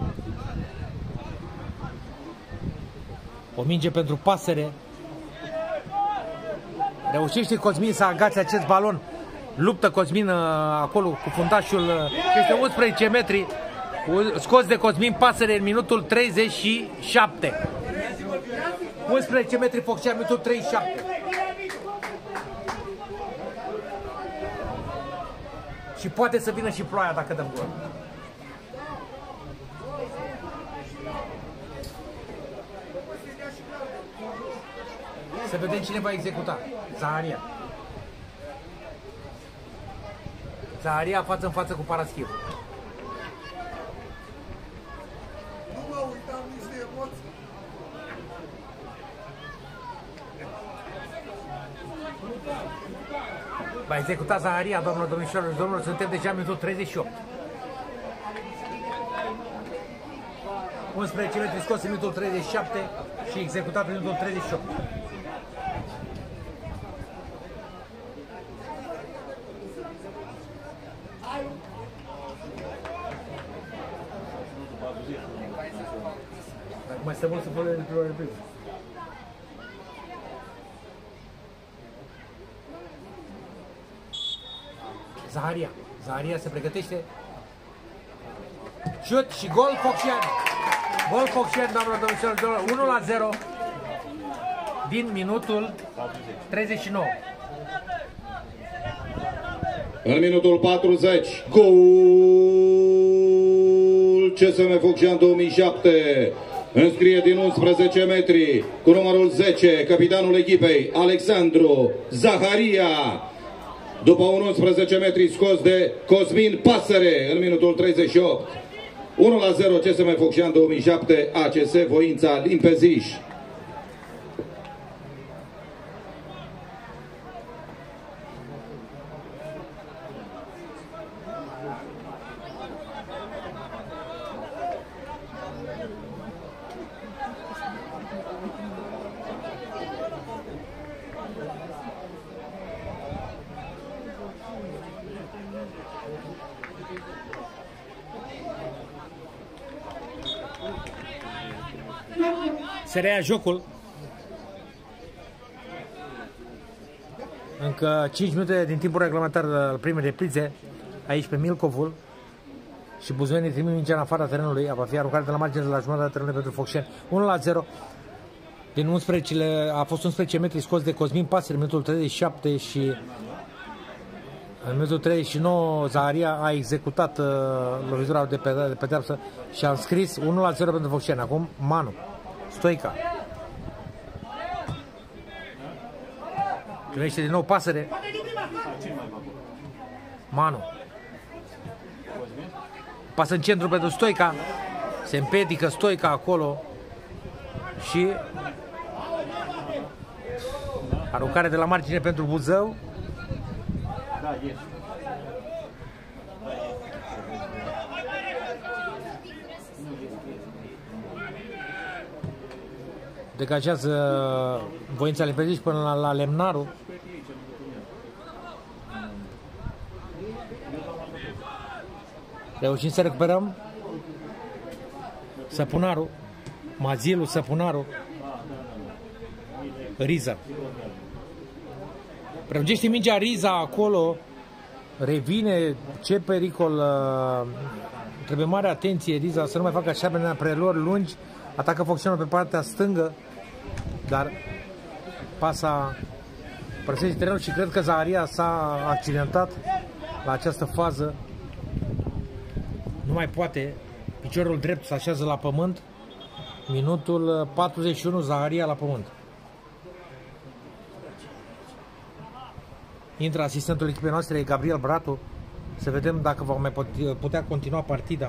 Speaker 2: O minge pentru Pasăre. Reușește Cosmin să agațe acest balon. Luptă Cosmin acolo cu fundașul. Este 11 metri. Scos de Cosmin Pasăre în minutul 37. 11 metri Focșani, minutul 37. Și poate să vină și ploaia dacă dăm gol. Să vedem cine va executa. Zaharia. Zaharia față în față cu Paraschiv. Va executa Zaharia, doamnelor, domnișoarelor și domnilor, suntem deja în minutul 38. 11 metri scos în minutul 37 și executat în minutul 38. Dacă mai stăm mult să fără de primul. Zaharia. Zaharia se pregătește. Șut și gol Focșani. Gol Focșani, doamnelor, domnișoarelor, 1-0 din minutul 39.
Speaker 3: În minutul 40, gol CSM Focșani 2007. Înscrie din 11 metri cu numărul 10, capitanul echipei, Alexandru Zaharia. După un 11 metri scos de Cosmin Pasăre în minutul 38. 1-0 CSM Focșani 2007, ACS Voința Limpeziș.
Speaker 2: Se reia jocul. Încă 5 minute din timpul reglementar al primei reprize. Aici pe Milcovul. Și Buzoienii trimit mingea în afara terenului. Va fi aruncare de la margine de la jumătatea terenului pentru Focșani. 1-0. Din 11 a fost 11 metri scos de Cosmin Pasăre în minutul 37 și în minutul 39 Zaharia a executat lovitura de pedeapsă și a înscris 1-0 pentru Focșani. Acum Manu. Stoica. Primește din nou Pasăre. Manu. Pasă în centru pentru Stoica. Se împedică Stoica acolo. Și aruncare de la margine pentru Buzău. Degajează Voința Limpezici până la Lemnaru. Reușim să recuperăm. Săpunaru. Mazilu, Săpunaru. Riza. Prelungește mingea Riza acolo. Revine. Ce pericol. Trebuie mare atenție Riza să nu mai facă așa preluări lungi. Atacă Focșanul pe partea stângă. Dar pasa părăsește terenul și cred că Zaharia s-a accidentat la această fază. Nu mai poate. Piciorul drept se așează la pământ. Minutul 41, Zaharia la pământ. Intră asistentul echipei noastre, Gabriel Bratu. Să vedem dacă va mai putea continua partida.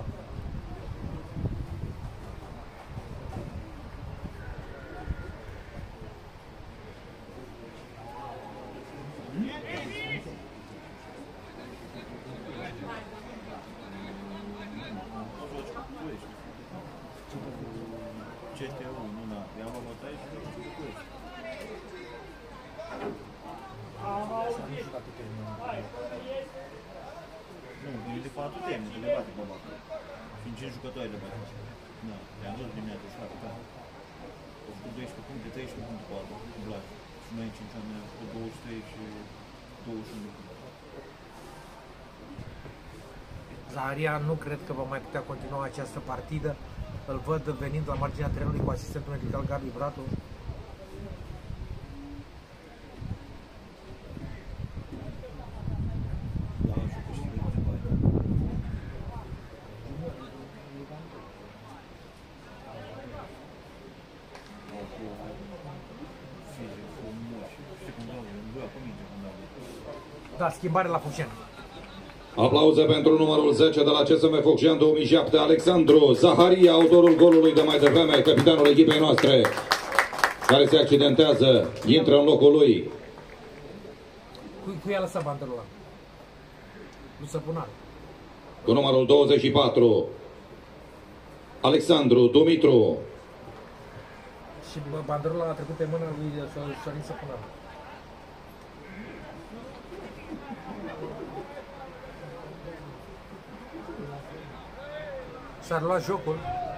Speaker 4: Nu, de fapt teme, de bate pe bate. Fiind 5 jucători de bate. Da, i-am dus dimineața, șapte, da. Au făcut 12 puncte, 13 puncte pe altă, cu Blaj. Și noi 5 ani am făcut 23 și 21.
Speaker 2: Zaharia nu cred că va mai putea continua această partidă. Îl văd venind la marginea terenului cu asistentul medical Gabi Bratu. Da, schimbare la Focșani.
Speaker 3: Aplauze pentru numărul 10 de la CSM Focșani 2007, Alexandru Zaharia, autorul golului de mai devreme, capitanul echipei noastre, care se accidentează, intră în locul lui.
Speaker 2: Cui a lăsat bandărul ăla? Nu Săpunaru.
Speaker 3: Cu numărul 24, Alexandru Dumitru.
Speaker 2: Și bandărul ăla a trecut pe mâna lui Sorin Săpunaru. S-ar lua jocul.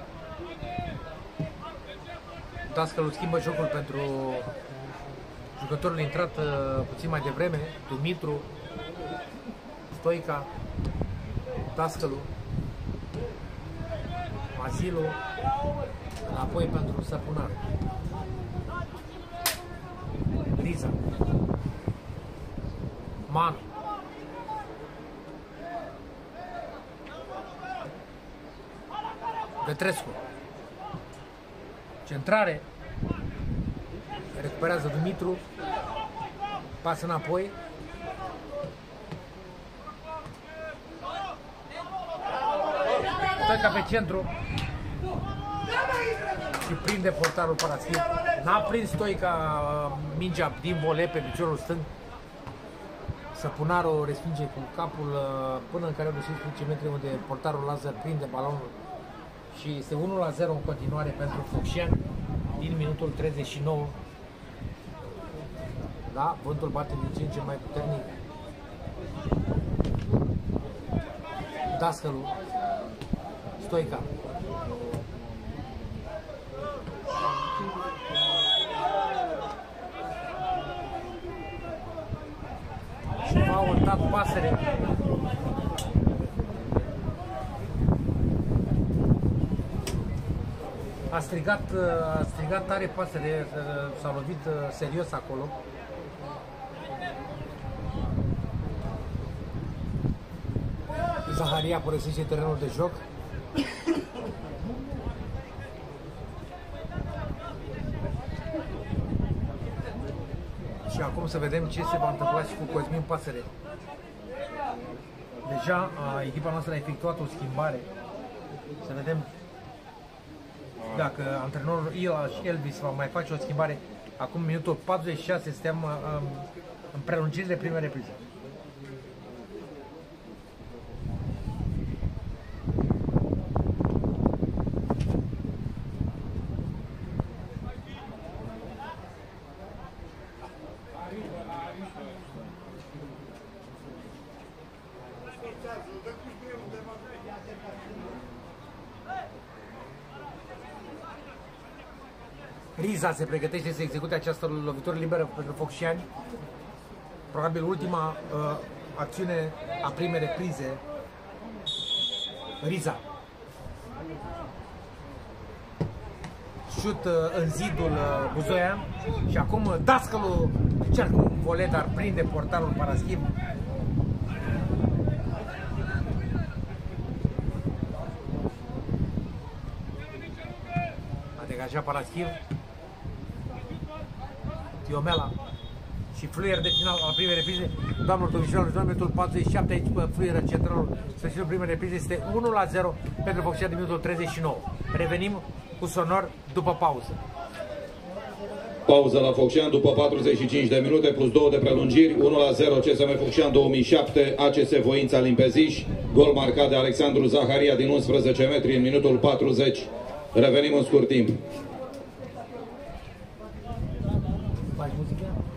Speaker 2: Dascălul schimbă jocul pentru jucătorul intrat puțin mai devreme, Dumitru, Stoica, Dascălu, Mazilu, apoi pentru Săpunaru. Riza, Manu, Petrescu, centrare, recuperează Dumitru, pasă înapoi, Stoica pe centru și prinde portarul Paraschimb. N-a prins Stoica mingea din vole pe piciorul stâng. Săpunaru respinge cu capul până în care de 16 metri, unde portarul Lazar prinde balonul. Și este 1-0 în continuare pentru Focșani din minutul 39. Da, vântul bate din ce în ce mai puternic. Dascălu, Stoica. Și a urtat Pasăre. A strigat tare Pasăre, s-a lovit serios acolo. Zaharia părăsește terenul de joc. Și acum să vedem ce se va întâmpla și cu Cosmin Pasăre. Deja echipa noastră a efectuat o schimbare. Să vedem dacă antrenorul Elvis va mai face o schimbare. Acum minutul 46, suntem în prelungirile primei reprize. Riza se pregătește să execute această lovitură liberă pentru Focșani. Probabil ultima acțiune a primei reprize. Riza. Șut în zidul Buzoian și acum Dascălu încearcă un volet, dar prinde portarul Paraschiv. A degajat Paraschiv. Tiomela și fluier de final al primei reprize. Doamnelor, domnișoarelor, în minutul 47 aici pe fluierul centralul sfârșitul primei reprize este 1-0 pentru Focșani de minutul 39. Revenim cu sonor după pauză.
Speaker 3: Pauză la Focșani după 45 de minute plus 2 de prelungiri. 1-0 CSM Focșani 2007, ACS Voința Limpeziș. Gol marcat de Alexandru Zaharia din 11 metri în minutul 40. Revenim în scurt timp.
Speaker 2: Faci muzică?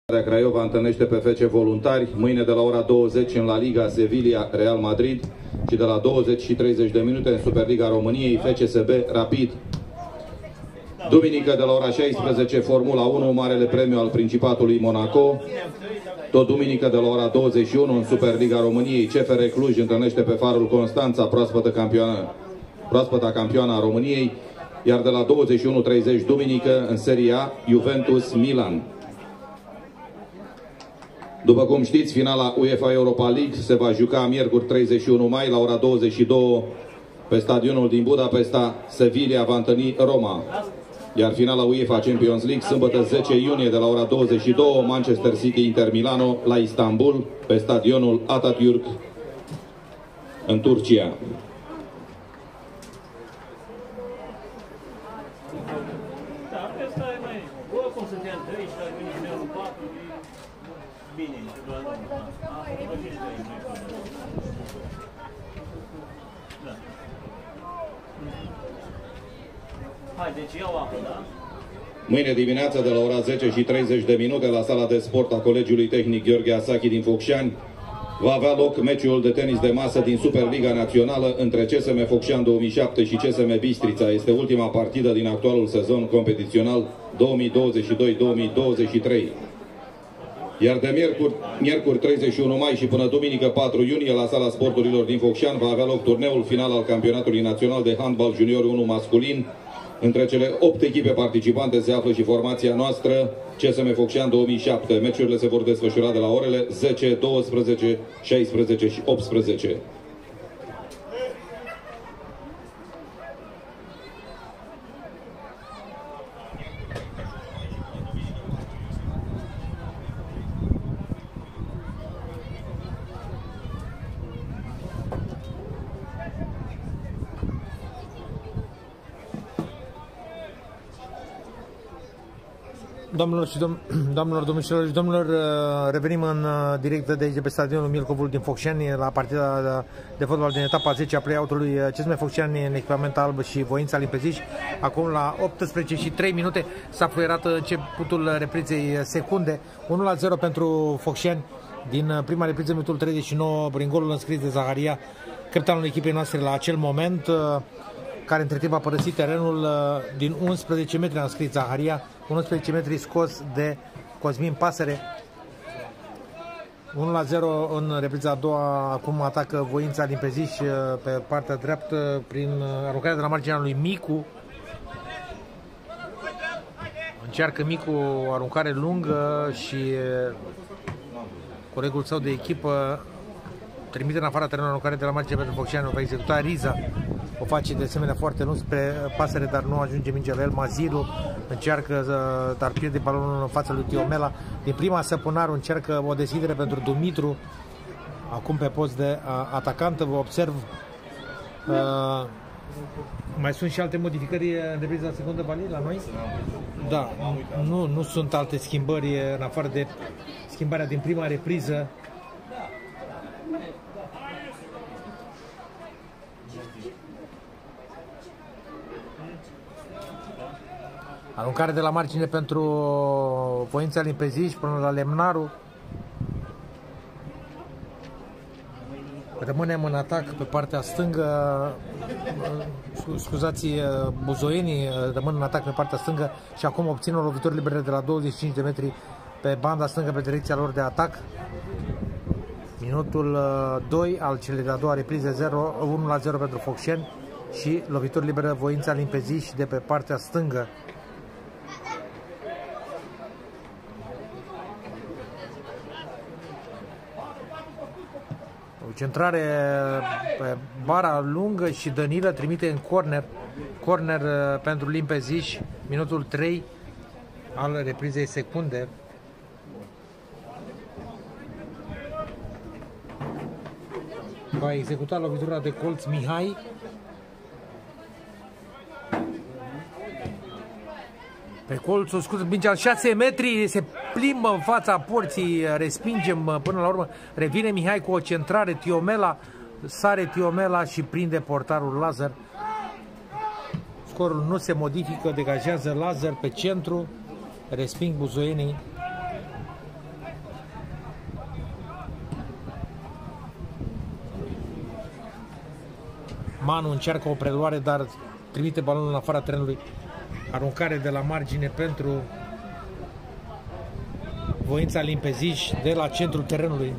Speaker 3: Craiova întâlnește pe FC Voluntari mâine de la ora 20 în La Liga Sevilla Real Madrid și de la 20 și 30 de minute în Superliga României FCSB Rapid. Duminică de la ora 16 Formula 1 Marele Premiu al Principatului Monaco. Tot duminică de la ora 21 în Superliga României CFR Cluj întâlnește pe Farul Constanța, proaspăta campioană a României, iar de la 21:30 duminică în Serie A Juventus Milan. După cum știți, finala UEFA Europa League se va juca miercuri 31 mai la ora 22 pe stadionul din Budapesta. Sevilla va întâlni Roma. Iar finala UEFA Champions League sâmbătă 10 iunie de la ora 22 Manchester City Inter Milano la Istanbul pe stadionul Atatürk în Turcia. Mâine dimineață de la ora 10 și 30 de minute la sala de sport a Colegiului Tehnic Gheorghe Asachi din Focșani va avea loc meciul de tenis de masă din Superliga Națională între CSM Focșani 2007 și CSM Bistrița. Este ultima partidă din actualul sezon competițional 2022-2023. Iar de miercuri 31 mai și până duminică 4 iunie la sala sporturilor din Focșani va avea loc turneul final al campionatului național de handbal junior 1 masculin. Între cele 8 echipe participante se află și formația noastră CSM Focșani 2007. Meciurile se vor desfășura de la orele 10, 12, 16 și 18.
Speaker 2: Doamnelor, domnilor și domnilor, revenim în direct de aici, de pe stadionul Milcovul din Focșani, la partida de fotbal din etapa 10 a play-out-ului CSM Focșani în echipament alb și Voința Limpeziș. Acum la 18 și 3 minute s-a fluierat începutul reprizei secunde. 1-0 pentru Focșani din prima repriză, minutul 39, prin golul înscris de Zaharia, capitanul echipei noastre la acel moment, care între timp a părăsit terenul. Din 11 metri a înscris Zaharia, 11 metri scos de Cosmin Pasăre. 1-0 în repriza a doua. Acum atacă Voința Limpeziș pe partea dreaptă prin aruncarea de la marginea lui Micu. Încearcă Micu o aruncare lungă și colegul său de echipă trimite în afara terenului aruncare de la marginea pentru Focșani. O va executa Riza. O face de asemenea foarte lung spre Pasăre, dar nu ajunge mingea la el. Mazilu încearcă, dar pierde balonul în fața lui Tiomela. Din prima Săpunaru încearcă o deschidere pentru Dumitru. Acum pe post de atacantă. Vă observ. Mai sunt și alte modificări în repriza secundă, Vali, la noi? Da, nu sunt alte schimbări în afară de schimbarea din prima repriză. Aruncare de la margine pentru Voința Limpeziș până la Lemnaru. Rămânem în atac pe partea stângă. Scuzați, buzoienii rămân în atac pe partea stângă și acum obțin o lovitură liberă de la 25 de metri pe banda stângă pe direcția lor de atac. Minutul 2 al celei de-a doua reprize, 1-0 pentru Focșani și lovituri liberă Voința Limpeziș de pe partea stângă. O centrare pe bara lungă și Danilă trimite în corner. Corner pentru Limpeziș, minutul 3 al reprizei secunde. Va executa lovitura de colț Mihai. Pe colțul scurt, mingea 6 metri, se plimbă în fața porții, respingem până la urmă. Revine Mihai cu o centrare, Tiomela, sare Tiomela și prinde portarul Lazar. Scorul nu se modifică, degajează Lazar pe centru, resping buzoienii. Manu încearcă o preluare, dar trimite balonul în afara terenului. Aruncare de la margine pentru Voința Limpeziș de la centrul terenului.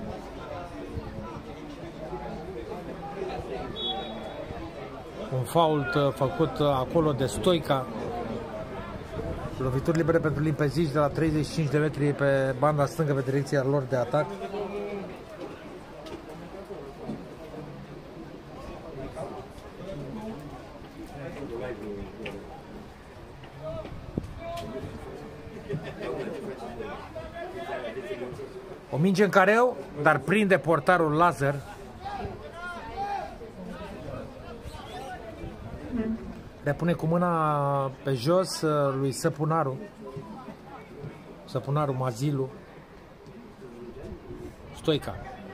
Speaker 2: Un fault făcut acolo de Stoica. Lovituri libere pentru Limpeziș de la 35 de metri pe banda stângă pe direcția lor de atac. O minge în careu, dar prinde portarul Lazar. Repune cu mâna pe jos lui Săpunaru. Săpunaru, Mazilu. Stoica.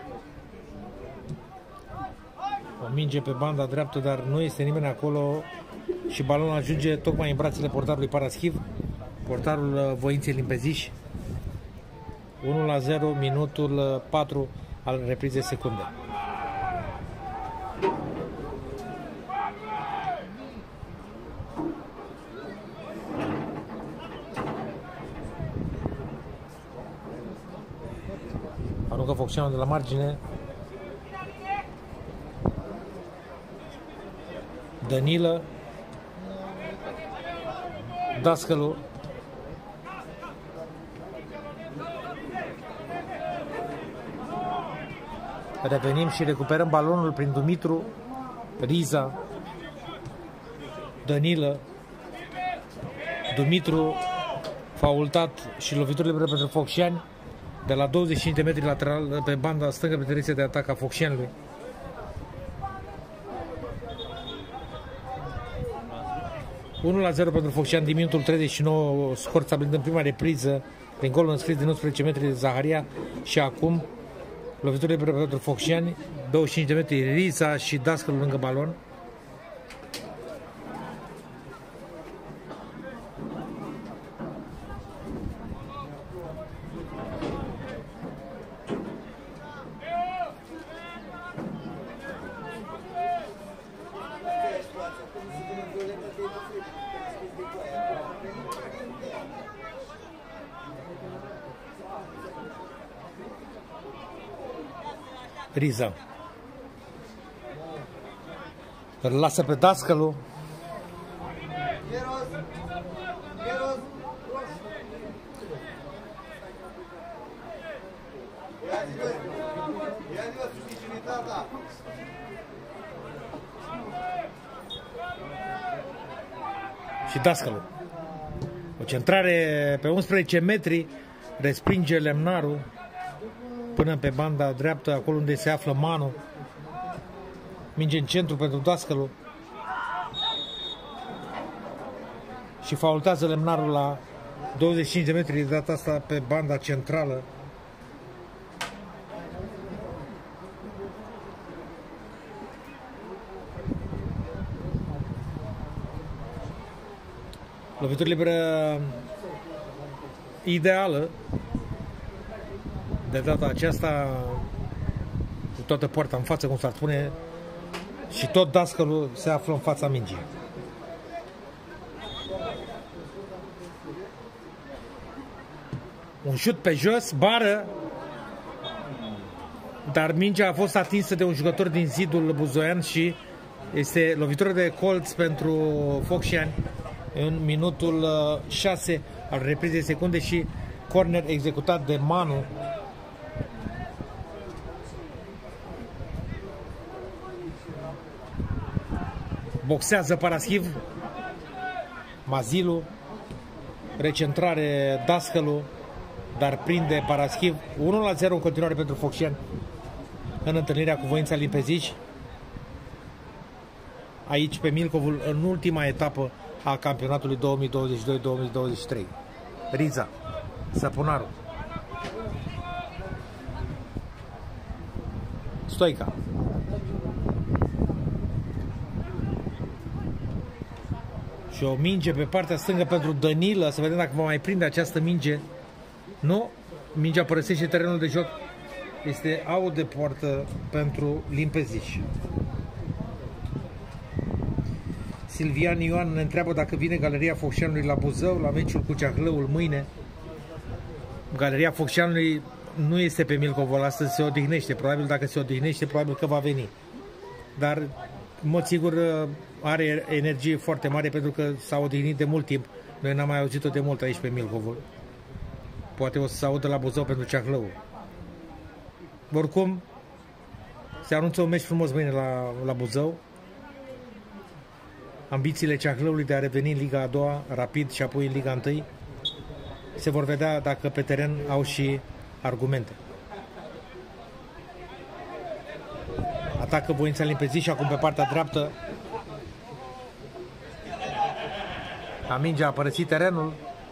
Speaker 2: O minge pe banda dreaptă, dar nu este nimeni acolo și balonul ajunge tocmai în brațele portarului Paraschiv, portarul Voinței Limpeziș. 1-0, minutul 4 al reprizei secunde. Aruncă Focșanul de la margine. Danilă. Dascălu. Revenim și recuperăm balonul prin Dumitru, Riza, Danilă, Dumitru, faultat și lovituri libere pentru Focșani de la 25 de metri lateral pe banda stângă pe direcția de atac a Focșanului. (1-0) pentru Focșani din minutul 39, scor stabilit în prima repriză prin golul înscris din 11 metri de Zaharia și acum loviturile pentru Focșani, 25 de metri Riza și Dascălu lângă balon. Riza îl lasă pe Dascălu. Și Dascălu. O centrare pe 11 metri, respinge Lemnaru până pe banda dreaptă, acolo unde se află Manu. Minge în centru pentru Dascălu. Și faultează Lemnarul la 25 de metri, de data asta pe banda centrală. Lovitură liberă ideală de data aceasta, cu toată poarta în față, cum s-ar spune, și tot Dascălu se află în fața mingii. Un șut pe jos, bară, dar mingea a fost atinsă de un jucător din zidul buzoian și este lovitură de colț pentru Focșani în minutul 6 al reprizei secunde și corner executat de Manu. Boxează Paraschiv, Mazilu, recentrare Dascălu, dar prinde Paraschiv. 1-0 în continuare pentru Focșani în întâlnirea cu Voința Limpeziș, aici pe Milcovul, în ultima etapă a campionatului 2022-2023. Riza, Săpunaru, Stoica, și o minge pe partea stângă pentru Danilă. Să vedem dacă va mai prinde această minge. Nu, mingea părăsește terenul de joc. Este out de poartă pentru Limpeziș. Silvian Ioan ne întreabă dacă vine Galeria Focșanului la Buzău, la meciul cu Ceahlăul mâine. Galeria Focșanului nu este pe Milcovol, astăzi se odihnește. Probabil dacă se odihnește, probabil că va veni. Dar, în mod sigur, are energie foarte mare pentru că s-a odihnit de mult timp. Noi n-am mai auzit-o de mult aici pe Milcovol. Poate o să se audă la Buzău pentru Ceahlăul. Oricum, se anunță un meci frumos mâine la Buzău. Ambițiile Ceahlăului de a reveni în Liga a doua, rapid, și apoi în Liga 1, se vor vedea dacă pe teren au și argumente. Atacă Voința Limpezi și acum pe partea dreaptă. Mingea a părăsit terenul.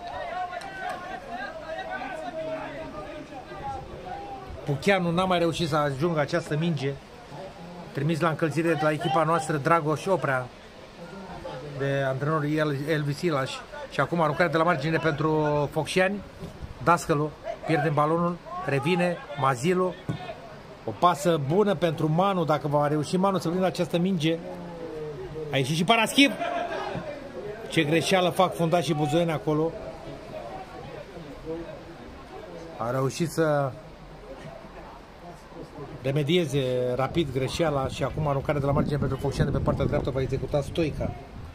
Speaker 2: Pucheanu n-a mai reușit să ajungă această minge. Trimis la încălzire de la echipa noastră Dragoș Oprea de antrenorul Elvis Ilaș. Și acum aruncare de la margine pentru Focșani. Dascălu pierde balonul, revine Mazilu. O pasă bună pentru Manu, dacă va reuși Manu să prindă această minge. A ieșit și Paraschiv. Ce greșeală fac fundașii buzoieni acolo. A reușit să remedieze rapid greșeala și acum aruncare de la margine pentru Focșani pe partea dreaptă va executa Stoica.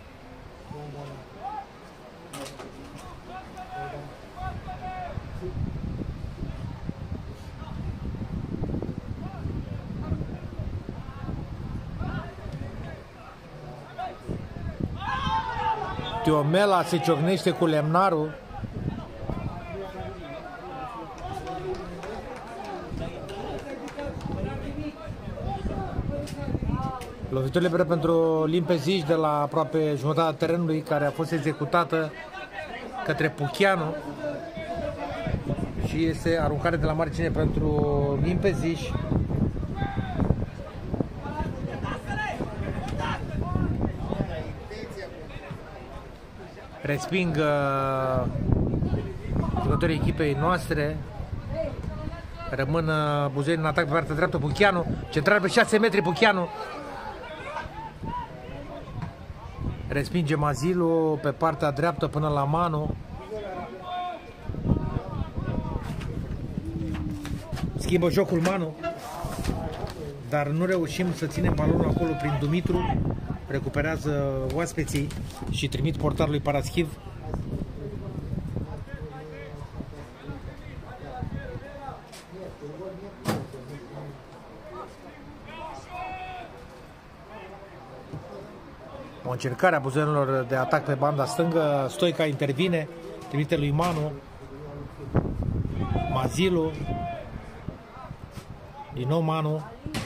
Speaker 2: Tiomela se ciocnește cu Lemnaru. Lovitură liberă pentru Limpeziș de la aproape jumătatea terenului, care a fost executată către Pucheanu. Și este aruncare de la margine pentru Limpeziș. Resping jucătorii echipei noastre. Rămân buzoieni în atac pe partea dreaptă. Pucheanu, central pe 6 metri. Pucheanu respinge Mazilu pe partea dreaptă până la Manu. Schimbă jocul Manu, dar nu reușim să ținem balonul acolo prin Dumitru. Recuperează oaspeții și trimit portarului Paraschiv. O încercare a buzoienilor de atac pe banda stângă. Stoica intervine, trimite lui Manu. Mazilu. Din nou Manu.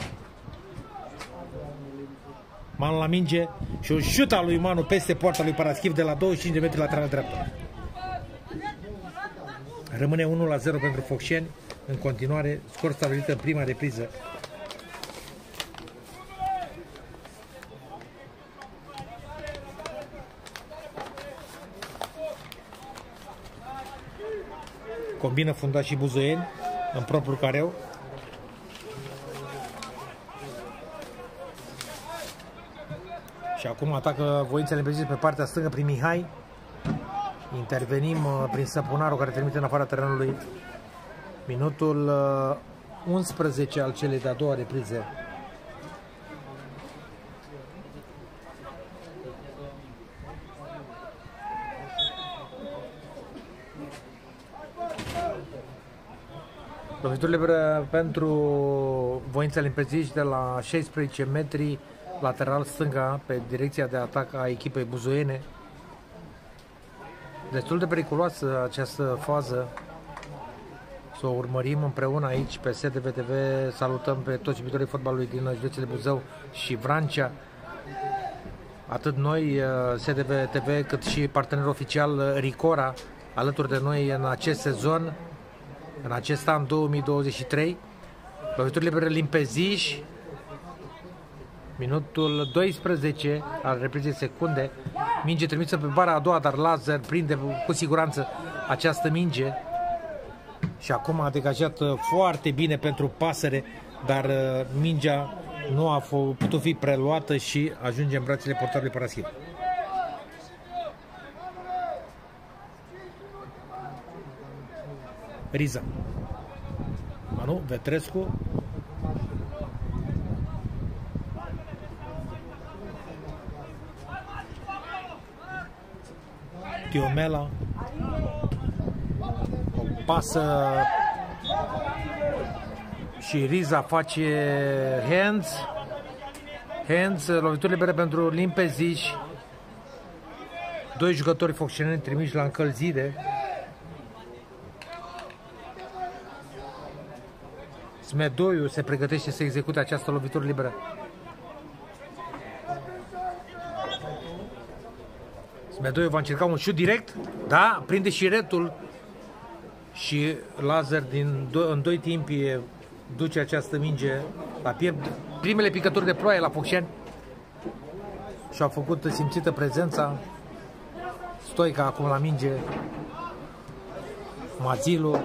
Speaker 2: Manu la minge și un șut al lui Manu peste poarta lui Paraschiv de la 25 de metri lateral dreaptă. Rămâne 1-0 pentru Focșeni. În continuare, scor stabilit în prima repriză. Combină fundașii buzoieni în propriul careu. Și acum atacă Voința Limpezi pe partea stângă prin Mihai. Intervenim prin Săpunaru, care trimite în afara terenului. Minutul 11 al celei de-a doua reprize. Lovitură liberă pentru Voința Limpezi de la 16 metri lateral stânga pe direcția de atac a echipei buzoiene. Destul de periculoasă această fază. Să o urmărim împreună aici pe SDV TV. Salutăm pe toți iubitorii fotbalului din județele Buzău și Vrancea. Atât noi, SDV TV, cât și partener oficial Ricora, alături de noi în acest sezon, în acest an 2023. Lovitură liberă Limpeziș. Minutul 12 al reprizei secunde. Minge trimisă pe bara a doua, dar Lazar prinde cu siguranță această minge. Și acum a degajat foarte bine pentru Pasăre, dar mingea nu a putut fi preluată și ajunge în brațele portarului Paraschiv. Riza. Nu, Vetrescu. Tiomela. O pasă și Riza face hands, lovituri libere pentru Limpeziș. Doi jucători focșeneni trimiși la încălzire. Smedoiu se pregătește să execute această lovitură liberă. Smedoiu va încerca un șut direct, da, prinde și retul și Lazar în doi timpi duce această minge la piept. Primele picături de ploaie la Focșani și-au făcut simțită prezența. Stoica acum la minge. Mazilu.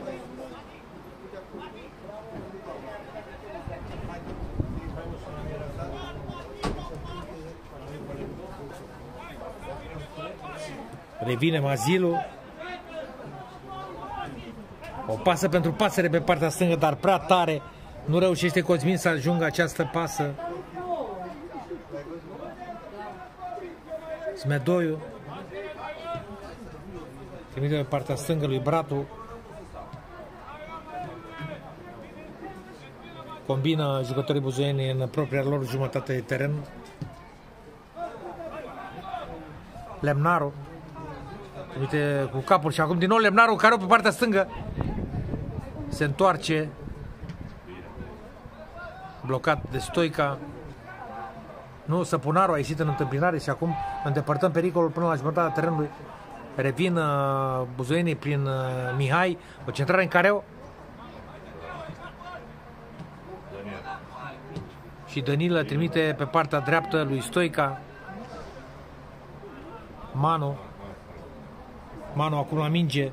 Speaker 2: Revine Mazilu. O pasă pentru Pasăre pe partea stângă, dar prea tare. Nu reușește Cosmin să ajungă această pasă. Smedoiu. Trimite pe partea stângă lui Bratu. Combină jucătorii buzoieni în propria lor jumătate de teren. Lemnaru. Uite, cu capul și acum din nou Lemnaru, care pe partea stângă. Se întoarce. Blocat de Stoica. Nu, Săpunaru a ieșit în întâmpinare și acum îndepărtăm pericolul până la jumătatea terenului. Revin buzoienii prin Mihai. O centrare în careu. Și Danilă trimite pe partea dreaptă lui Stoica. Manu. Manu acum la minge.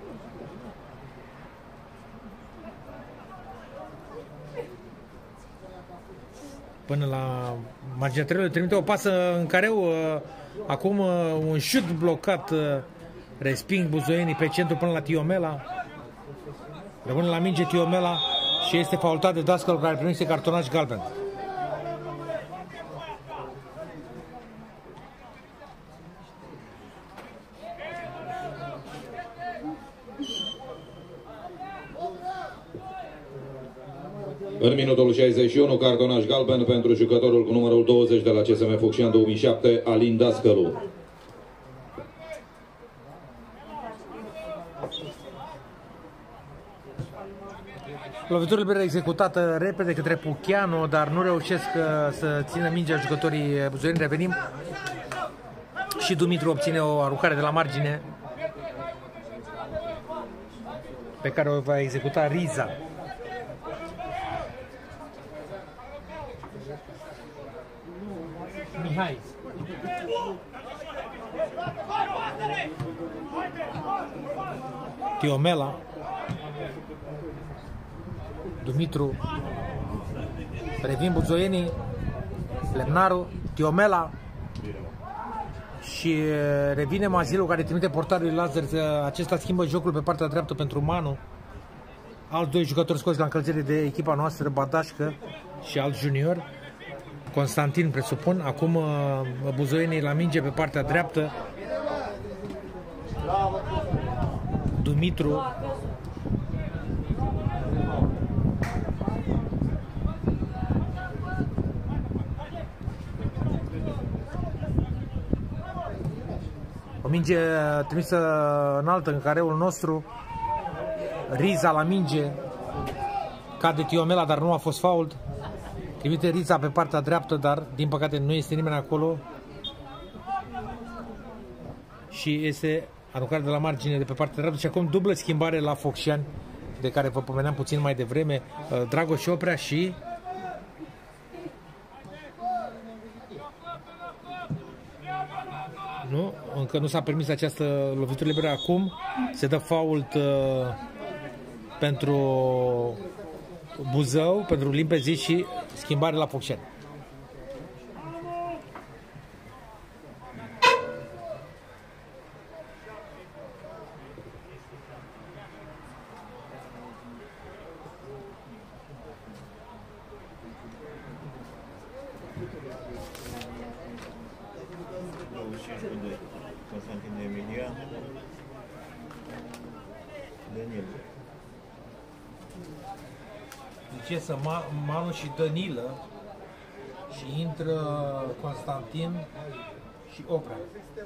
Speaker 2: Până la marginea terenului trimite o pasă în careu. Acum un șut blocat. Resping buzoienii pe centru până la Tiomela. Rămâne la minge Tiomela și este faultat de Dascălu, care primește cartonaj galben.
Speaker 3: În minutul 61, cartonaj galben pentru jucătorul cu numărul 20 de la CSM Focșani 2007, Alin Dascălu.
Speaker 2: Lovitură liberă executată repede către Pucheanu, dar nu reușesc să țină mingea jucătorii buzoieni. Revenim. Și Dumitru obține o aruncare de la margine pe care o va executa Riza. Mihai. Tiomela. Dumitru. Revin buzoienii. Lemnaru. Tiomela. Și revine Mazilu, care trimite portarul lui Lazar. Acesta schimbă jocul pe partea dreaptă pentru Manu. Alți doi jucători scoși la încălzire de echipa noastră, Badașcă și alt junior. Constantin, presupun. Acum buzoienii la minge pe partea dreaptă. Dumitru. O minge trimisă înaltă în careul nostru. Riza la minge. Cade Tiomela, dar nu a fost fault. Trimite Riza pe partea dreaptă, dar din păcate nu este nimeni acolo. Și este aruncare de la margine de pe partea dreaptă. Și acum dublă schimbare la Focșani, de care vă pomeneam puțin mai devreme. Dragoș Oprea și nu, încă nu s-a permis această lovitură liberă. Acum se dă fault pentru Buzău, pentru Limpeziș și schimbare la Focșani.
Speaker 4: 25-2. Constantin Emilian. Danil.
Speaker 2: Deci iese Manu și Danilă și intră Constantin și Oprea.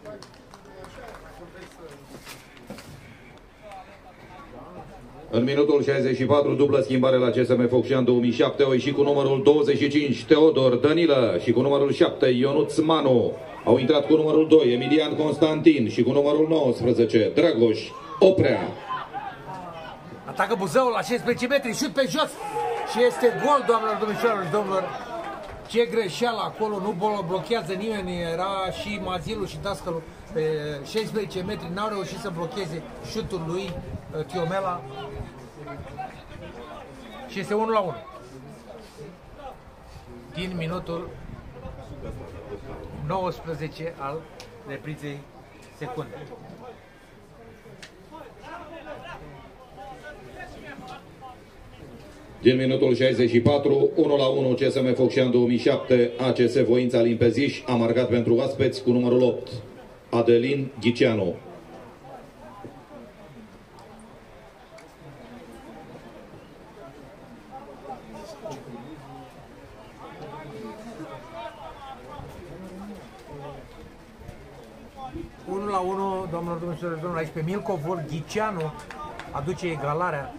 Speaker 3: În minutul 64, dublă schimbare la CSM Focșani 2007, au ieșit cu numărul 25 Teodor Danilă și cu numărul 7 Ionuț Manu. Au intrat cu numărul 2 Emilian Constantin și cu numărul 19 Dragoș Oprea.
Speaker 2: Atacă Buzăul la 16 metri, șut pe jos și este gol, doamnelor, domnișoarelor și domnilor. Ce greșeală acolo, nu blochează nimeni, era și Mazilu și Dascălu pe 16 metri, n-au reușit să blocheze șutul lui Tiomela și este 1-1 din minutul 19 al reprizei secunde.
Speaker 3: Din minutul 64, 1-1 CSM Focșani 2007, ACS Voința Limpeziș a marcat pentru oaspeți cu numărul 8 Adelin Ghiceanu.
Speaker 2: La 1, doamnelor, domnilor, aici pe Milcovol, Ghiceanu aduce egalarea.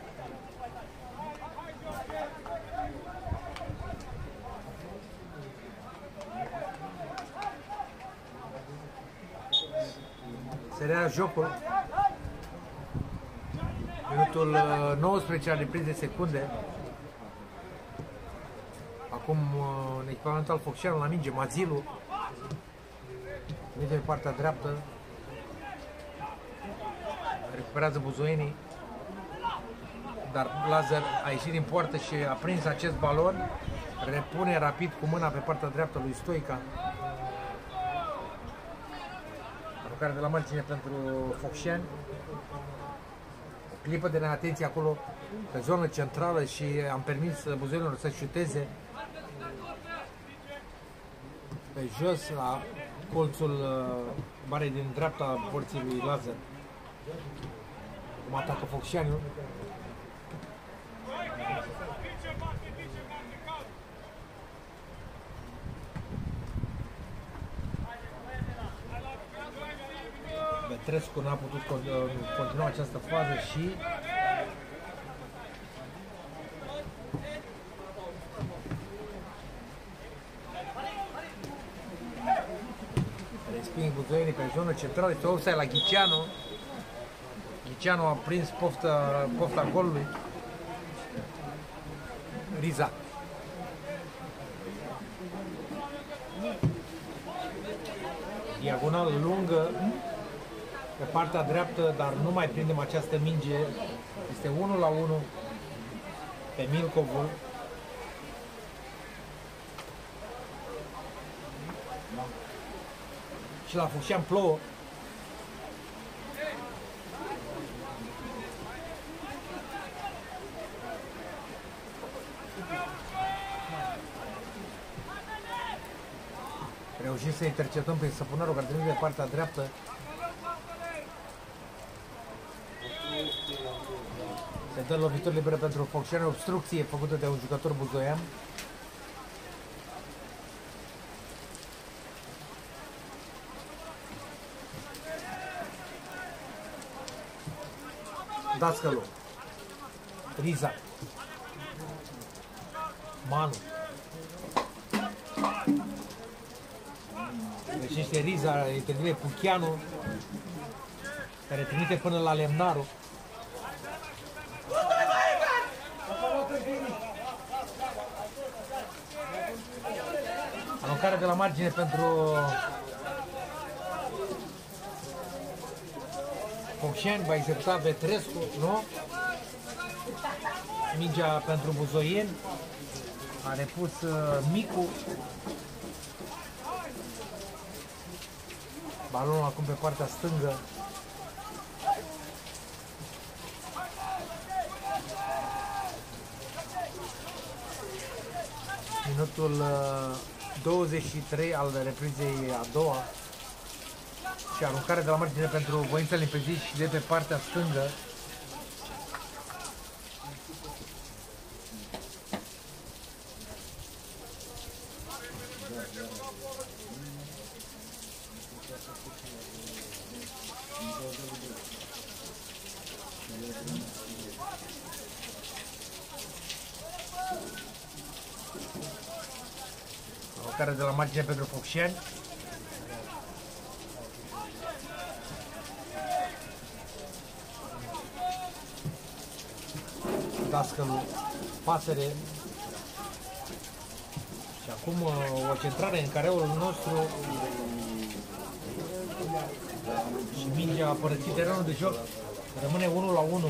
Speaker 2: Se rea jocul. Minutul 19 al reprizei secunde. Acum în echipamentul al Focșani la minge, Mazilu. Vede pe partea dreaptă. Recuperează buzoienii. Dar Lazar a ieșit din poartă și a prins acest balon. Repune rapid cu mâna pe partea dreaptă lui Stoica. Aruncare de la margine pentru Focșani. O clipă de neatenție acolo pe zonă centrală și am permis buzoienilor să șuteze pe jos la colțul barei din dreapta porții lui Lazar. Cum atacă Focșaniul. Petrescu n-a putut continua această fază și resping buzoienii pe zonă centrală. Este offside la Ghiceanu. Ghiceanu a prins pofta golului. Riza. Diagonală lungă pe partea dreaptă, dar nu mai prindem această minge. Este 1-1 pe Milcovul. Și la Focșani plouă. Reușim să interceptăm pe Săpunarul, care trimite de partea dreaptă. Se dă lovitură liberă pentru Focșani, obstrucție făcută de un jucător buzoian. Dascălu. Riza. Manu. Greșește Riza, intervine Puchianu, care trimite până la Lemnaru. Aruncare de la margine pentru Focșani, va executa Petrescu, nu? Mingea pentru buzoieni, a repus Micu. Balonul acum pe partea stângă. Minutul 23 al reprizei a doua. Și aruncare de la margine pentru Voința Limpeziști de pe partea stângă. Aruncare de la margine pentru Focșani. Dascălu, pasăre. Și acum o centrare în careul nostru. Și mingea a părăsit terenul de joc. Rămâne 1-1.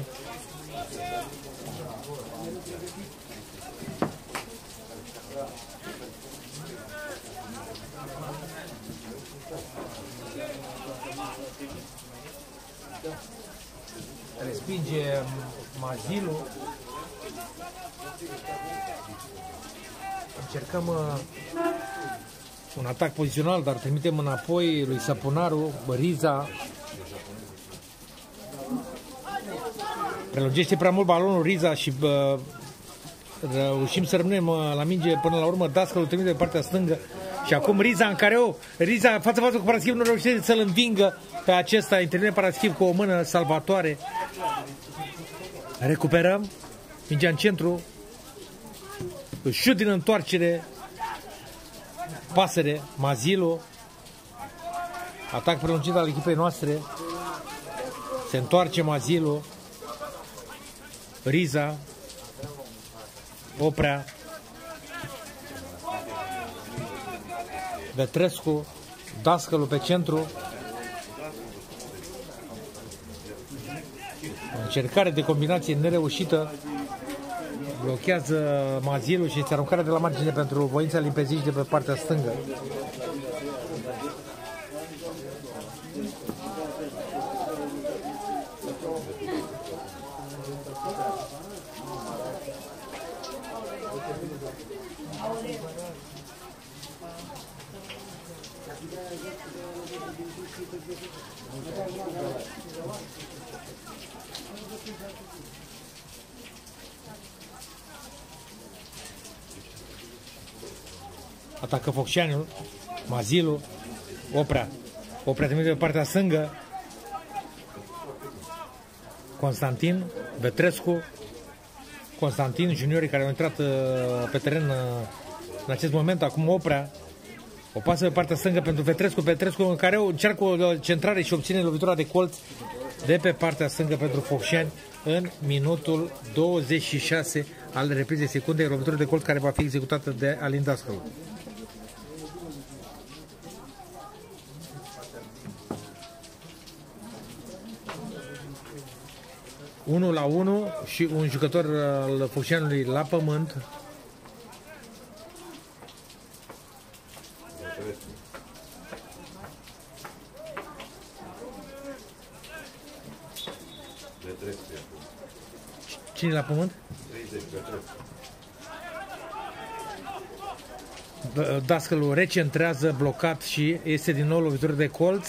Speaker 2: Respinge Mazilu. Încercăm un atac pozițional, dar trimitem înapoi lui Sapunaru. Riza prelungește prea mult balonul Riza și reușim să rămânem la minge până la urmă. Dascălu trimite de partea stângă și acum Riza în careu. Riza față cu Paraschiv nu reușește să-l învingă pe acesta. Intervine Paraschiv cu o mână salvatoare. Recuperăm mingea în centru. Șut din întoarcere. Pasăre, Mazilu. Atac prelungit al echipei noastre. Se întoarce Mazilu. Riza. Oprea. Vetrescu. Dascălu pe centru. Încercare de combinație nereușită. Blochează Mazilu și este aruncarea de la margine pentru Voința Limpeziști de pe partea stângă. Atacă Focșaniul, Mazilu, Oprea trimite pe partea stângă, Constantin, Vetrescu, Constantin, juniorii care au intrat pe teren în acest moment, acum Oprea, o pasă pe partea stângă pentru Vetrescu în care încearcă o centrare și obține lovitura de colț de pe partea stângă pentru Focșani în minutul 26 al reprizei secundei, lovitură de colț care va fi executată de Alin Dascălu. Unu la 1 și un jucător al Focșanului la pământ. Cine la pământ? 30. Dascălu recentrează, blocat și este din nou lovitură de colț.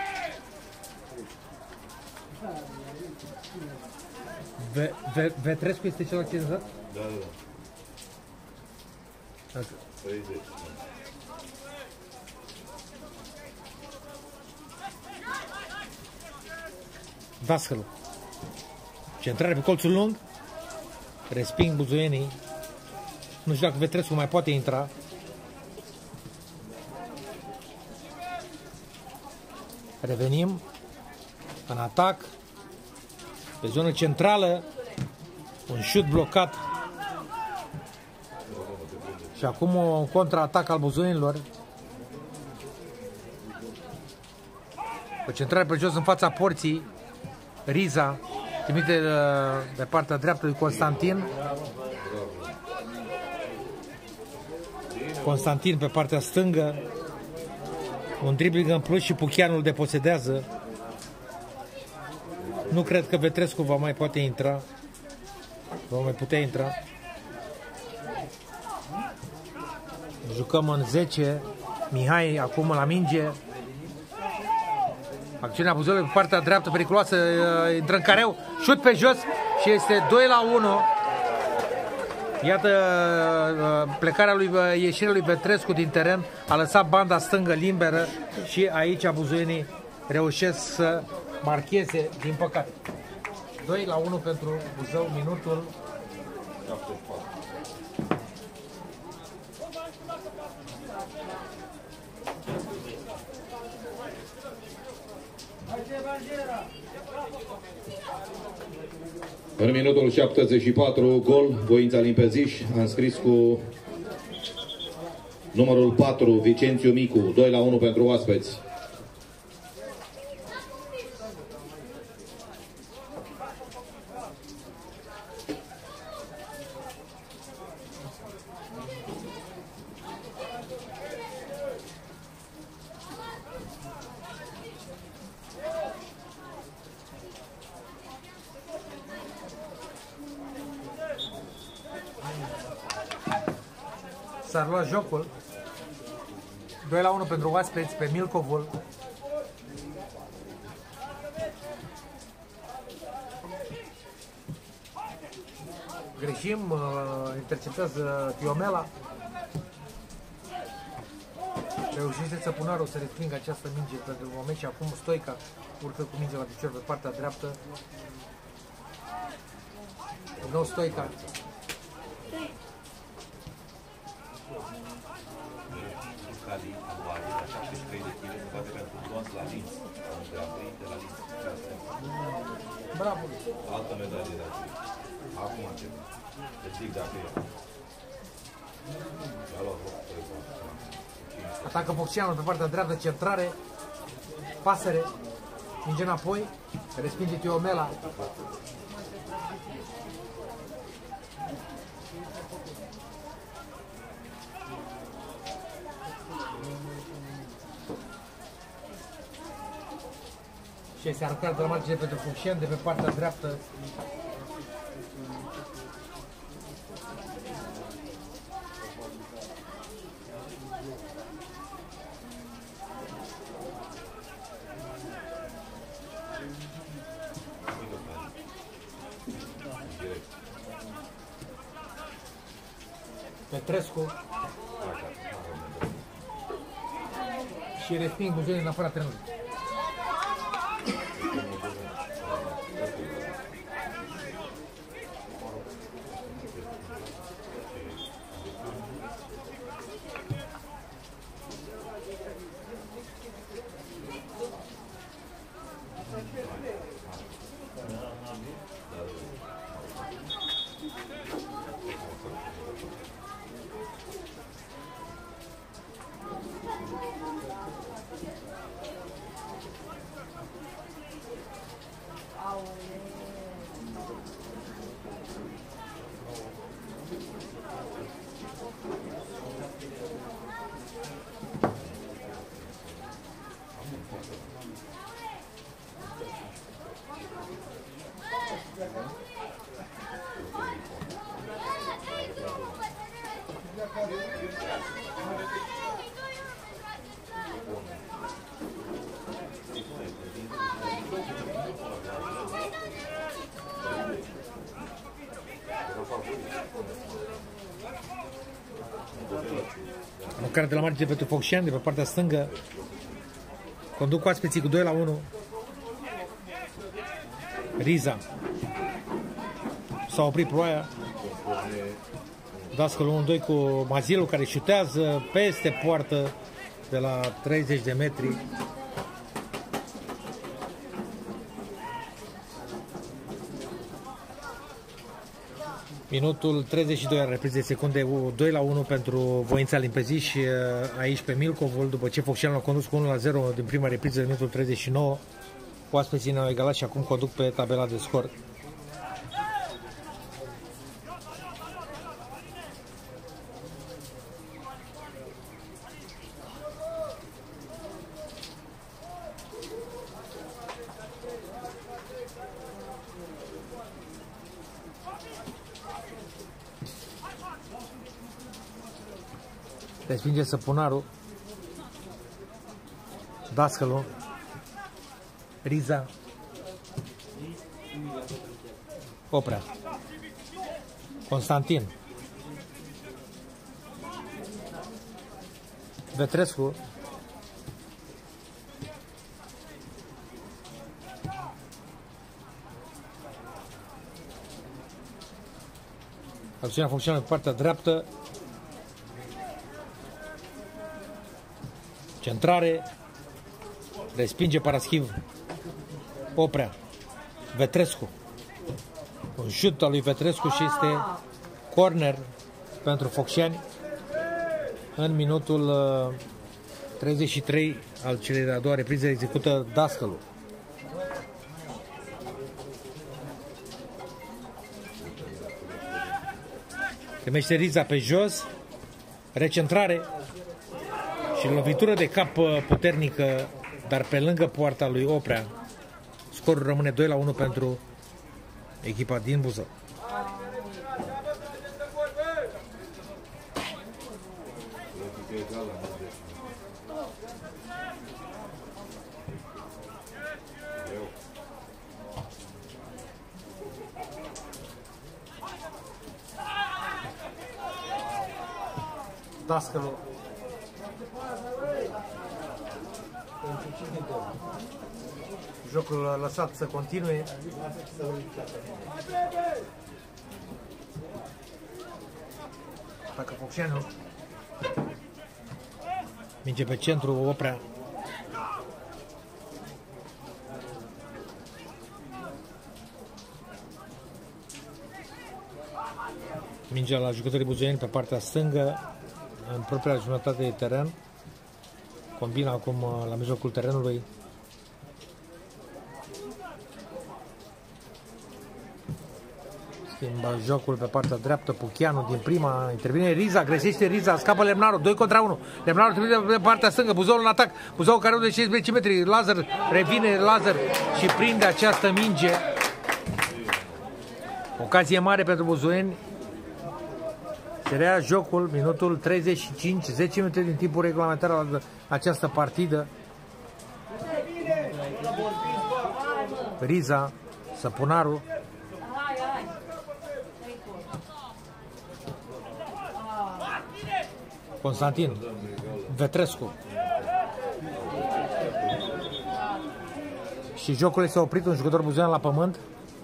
Speaker 2: Vetrescu este cel accenzat?
Speaker 1: Da. 30.
Speaker 2: Dascălu. Centrare pe colțul lung. Resping buzoienii. Nu știu dacă Vetrescu mai poate intra. Revenim în atac. Pe zonă centrală. Un șut blocat. Și acum un contraatac al buzoienilor. O centrare pe jos în fața porții. Riza trimite de partea dreaptă lui Constantin. Constantin pe partea stângă. Un dribbling în plus și Puchianul deposedează. Nu cred că Vetrescu va mai poate intra. Va mai putea intra. Jucăm în 10. Mihai acum la minge. Acțiunea Buzăului pe partea dreaptă, periculoasă, intră în careu, șut pe jos și este 2-1. Iată plecarea lui, ieșirea lui Petrescu din teren, a lăsat banda stângă liberă și aici buzoienii reușesc să marcheze, din păcate. 2-1 pentru Buzău, minutul
Speaker 1: 74.
Speaker 3: În minutul 74, gol, Voința Limpeziș a înscris cu numărul 4, Vicențiu Micu, 2-1 pentru oaspeți.
Speaker 2: S-ar lua jocul. 2-1 pentru oaspeți pe Milcovul. Greșim, interceptează Tiomela. Reușește să Punaru să respingă această minge pentru moment și acum Stoica urcă cu minge la picior pe partea dreaptă. Din nou Stoica. Bravo!
Speaker 1: Altă medalie de aceea. Acum încep. Deci zic dacă e. A luat
Speaker 2: Atacă Focșianul pe partea dreaptă, centrare. Pasăre. Minge înapoi. Respinge Tiomela. Și este aruncat de la margine pentru Focșian de pe partea dreaptă. Petrescu. Și resping buzoiul în afara terenului. Care de la margine pentru Focșian, de pe partea stângă. Conduc oaspeții cu 2-1. Riza. S-a oprit ploaia. Dascălul 1-2 cu Mazilu, care șutează peste poartă de la 30 de metri. Minutul 32 al reprizei secunde, 2-1 pentru Voința Limpeziș aici pe Milcovul, după ce Focșianul a condus cu 1-0 din prima repriză, minutul 39. Oaspeții ne-au egalat și acum conduc pe tabela de scor. Respinge Săpunaru. Dascălu. Riza. Oprea. Constantin. Vetrescu. Acțiunea funcționează pe partea dreaptă. Centrare. Respinge Paraschiv. Oprea. Vetrescu. Un șut al lui Vetrescu și este corner pentru Focșani în minutul 33 al celei de-a doua reprize. Execută Dascălu. Primește Riza pe jos, recentrare și lovitură de cap puternică, dar pe lângă poarta lui Oprea. Scorul rămâne 2-1 pentru echipa din Buzău. Dascălu. Jocul lăsat să continue. Atacă Focșaniu. Minge pe centru, Oprea. Mingea la jucătorii buzoieni pe partea stângă, în propria jumătate de teren. Combina acum la mijlocul terenului. Schimbă jocul pe partea dreaptă, Puchianu din prima, intervine Riza, greșește Riza, scapă Lemnaru, 2 contra 1. Lemnaru trebuie pe partea stângă, Buzăul în atac, Buzăul care de 16 metri, Lazar, revine Lazar și prinde această minge. Ocazie mare pentru buzoieni. Se rea jocul, minutul 35, 10 minute din timpul regulamentar la această partidă. Riza, Săpunaru. Constantin, Vetrescu. Și jocul este oprit, un jucător buzoian la pământ.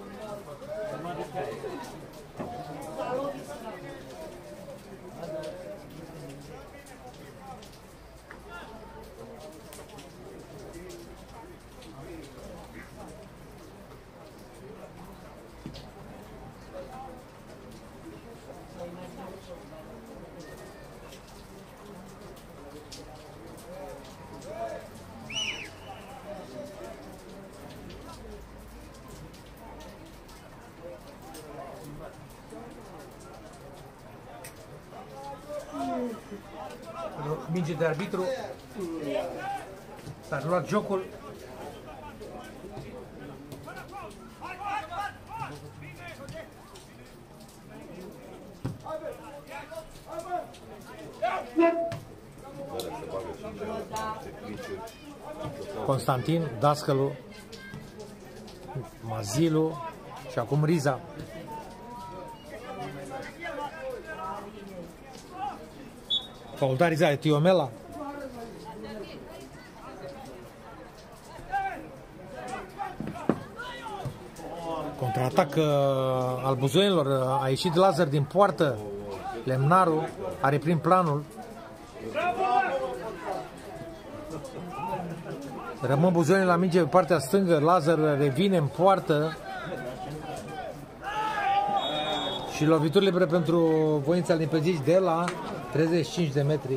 Speaker 2: Minge de arbitru. S-a luat jocul. Constantin, Dascălu, Mazilu și acum Riza. Faultarizare Tiomela. Contraatac al buzoienilor. A ieșit Lazar din poartă. Lemnaru are prin planul. Rămân buzoienii la minge pe partea stângă. Lazar revine în poartă. Și lovituri libere pentru Voința Limpezici de la 35 de metri.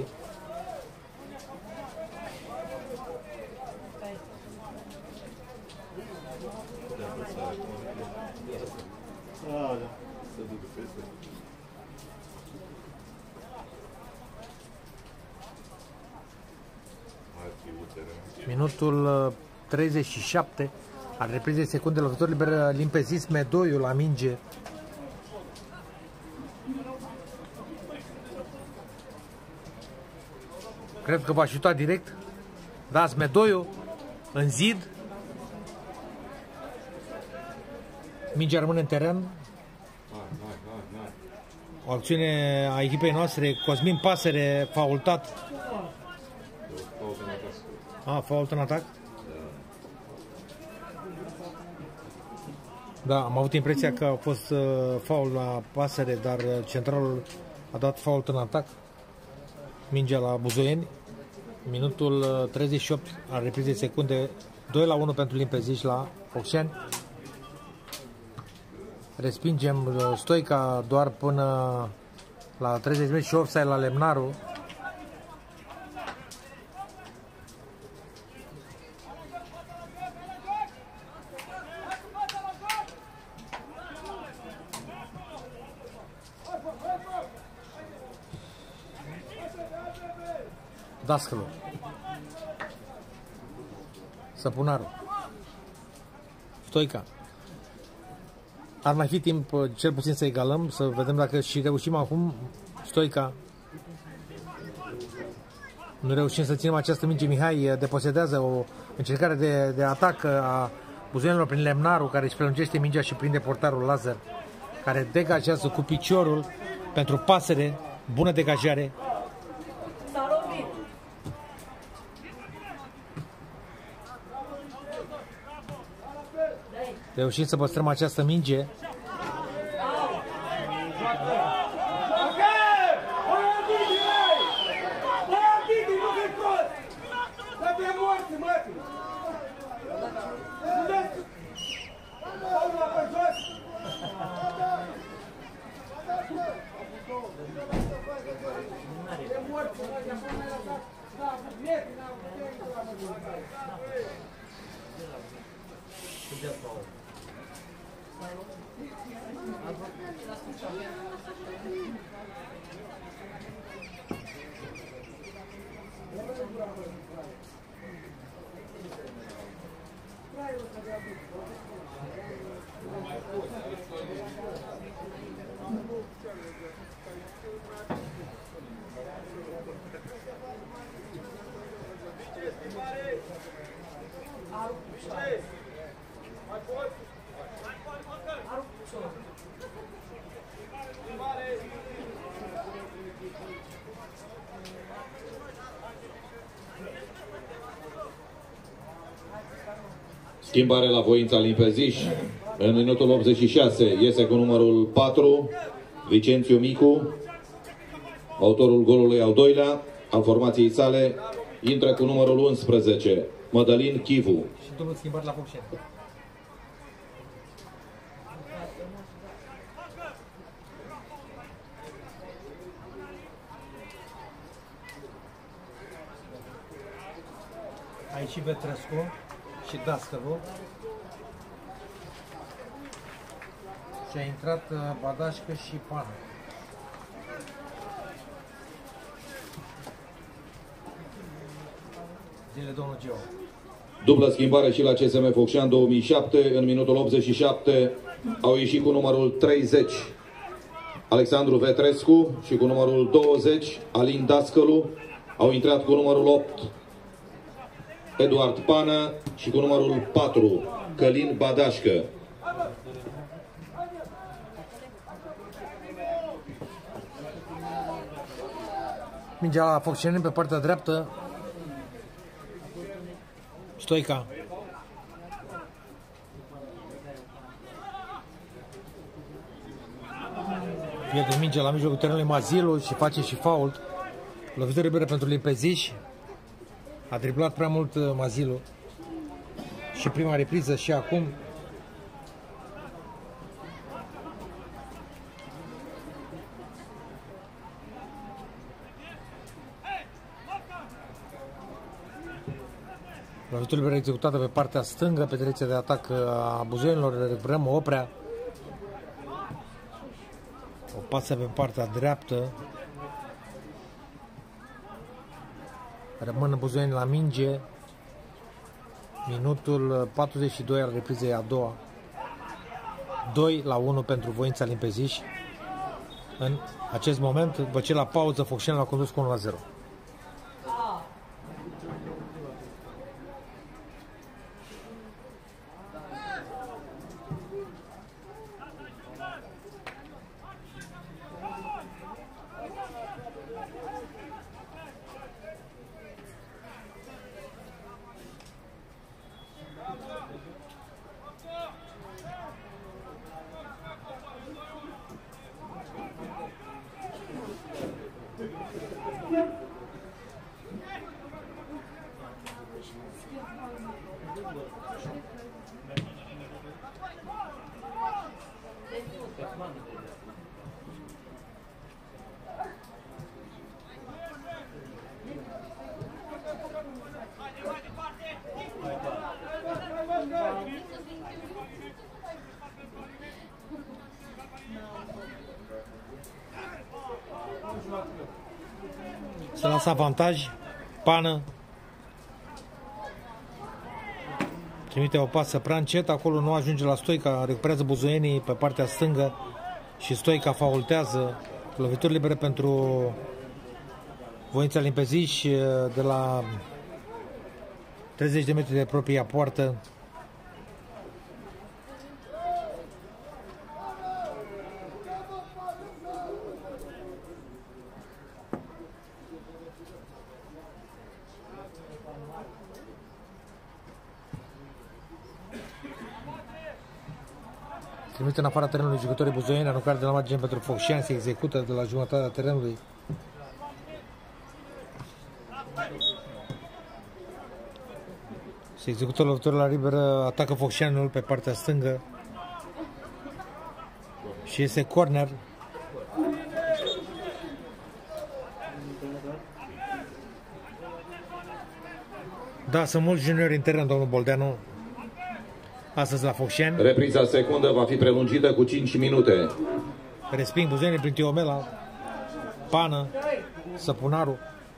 Speaker 2: Minutul 37 al reprizei secunde, lovitor liber Limpezis Medoiu la minge. Cred că va șuta direct. Da, Smedoiu în zid. Mingea rămâne în teren.
Speaker 1: Hai.
Speaker 2: O acțiune a echipei noastre. Cosmin Pasăre, faultat. Fault în atac. Da, am avut impresia că a fost faul la Pasăre, dar centralul a dat fault în atac. Mingea la Buzoieni. Minutul 38 al reprizei secunde. 2-1 pentru Limpeziș la Focșani. Respingem Stoica doar până la 30 minute și offside la Lemnaru. Dascălu. Săpunaru. Stoica. Ar mai fi timp cel puțin să egalăm, să vedem dacă și reușim acum. Stoica. Nu reușim să ținem această minge. Mihai deposedează o încercare de atac a buzoienilor prin Lemnaru, care își prelungește mingea și prinde portarul Lazar, care degajează cu piciorul pentru Pasăre. Bună degajare. Reușim să păstrăm această minge.
Speaker 3: Schimbare la voința Limpeziș. În minutul 86 iese cu numărul 4 Vicențiu Micu, autorul golului al doilea al formației sale. Intră cu numărul 11 Mădălin Chivu.
Speaker 2: Și dublu schimbări la Focșani. Aici și Petrescu și Dascălu. Și a intrat Badașcă și Pană. Zile domnul Geo.
Speaker 3: Dublă schimbare și la CSM Focșani 2007. În minutul 87 au ieșit cu numărul 30 Alexandru Vetrescu și cu numărul 20 Alin Dascălu. Au intrat cu numărul 8 Eduard Pană și cu numărul 4 Călin Badașcă.
Speaker 2: Mingea la Focșani pe partea dreaptă. Stoica. Pierde mingea la mijlocul terenului Mazilu și face și fault. Lovitură liberă pentru Limpeziș. A driblat prea mult Mazilu. Și prima repriză și acum. Lovitură liberă executată pe partea stângă, pe direcția de atac a buzoienilor. Recuperăm Oprea. O pasă pe partea dreaptă. Rămân buzoieni la minge. Minutul 42 al reprizei a doua. 2-1 pentru Voința Limpeziș. În acest moment, după ce la pauză Focșani l-a condus cu 1-0. Lasă avantaj. Pană. Trimite o pasă prea încet. Acolo nu ajunge la Stoica. Recuperează buzoienii pe partea stângă. Și Stoica faultează. Lovituri libere pentru Voința Limpeziș de la 30 de metri de propria poartă. Trimite în afara terenului jucătorii buzoieni, aruncare de la margine pentru Focșani, se execută de la jumătatea terenului. Se execută lovitura la liberă, atacă Focșaniul pe partea stângă și este corner. Da, sunt mulți juniori în teren, domnul Boldeanu, astăzi la Focșani.
Speaker 3: Repriza secundă va fi prelungită cu 5 minute.
Speaker 2: Resping buzoienii prin Tiomela, Pană, Săpunaru.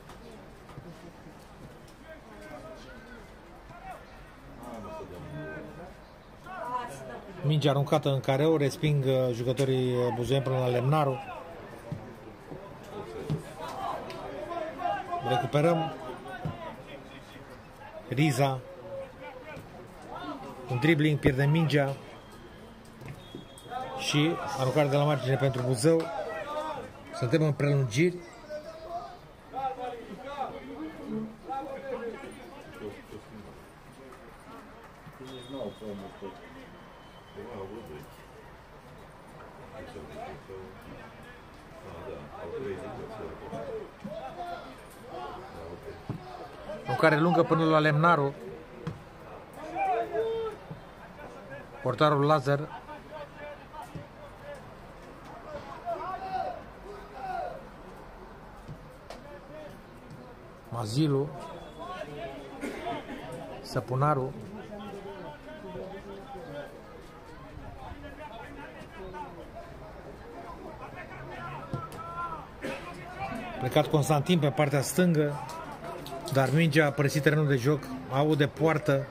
Speaker 2: Minge aruncată în careu, resping jucătorii buzoieni până la Lemnaru. Recuperăm. Riza. Un dribbling, pierde mingea. Și aruncare de la margine pentru Buzău. Suntem în prelungiri. Aruncare lungă până la Lemnaru. Portarul Lazar. Mazilu. Săpunaru. Plecat Constantin pe partea stângă, dar mingea a părăsit terenul de joc, aude poartă.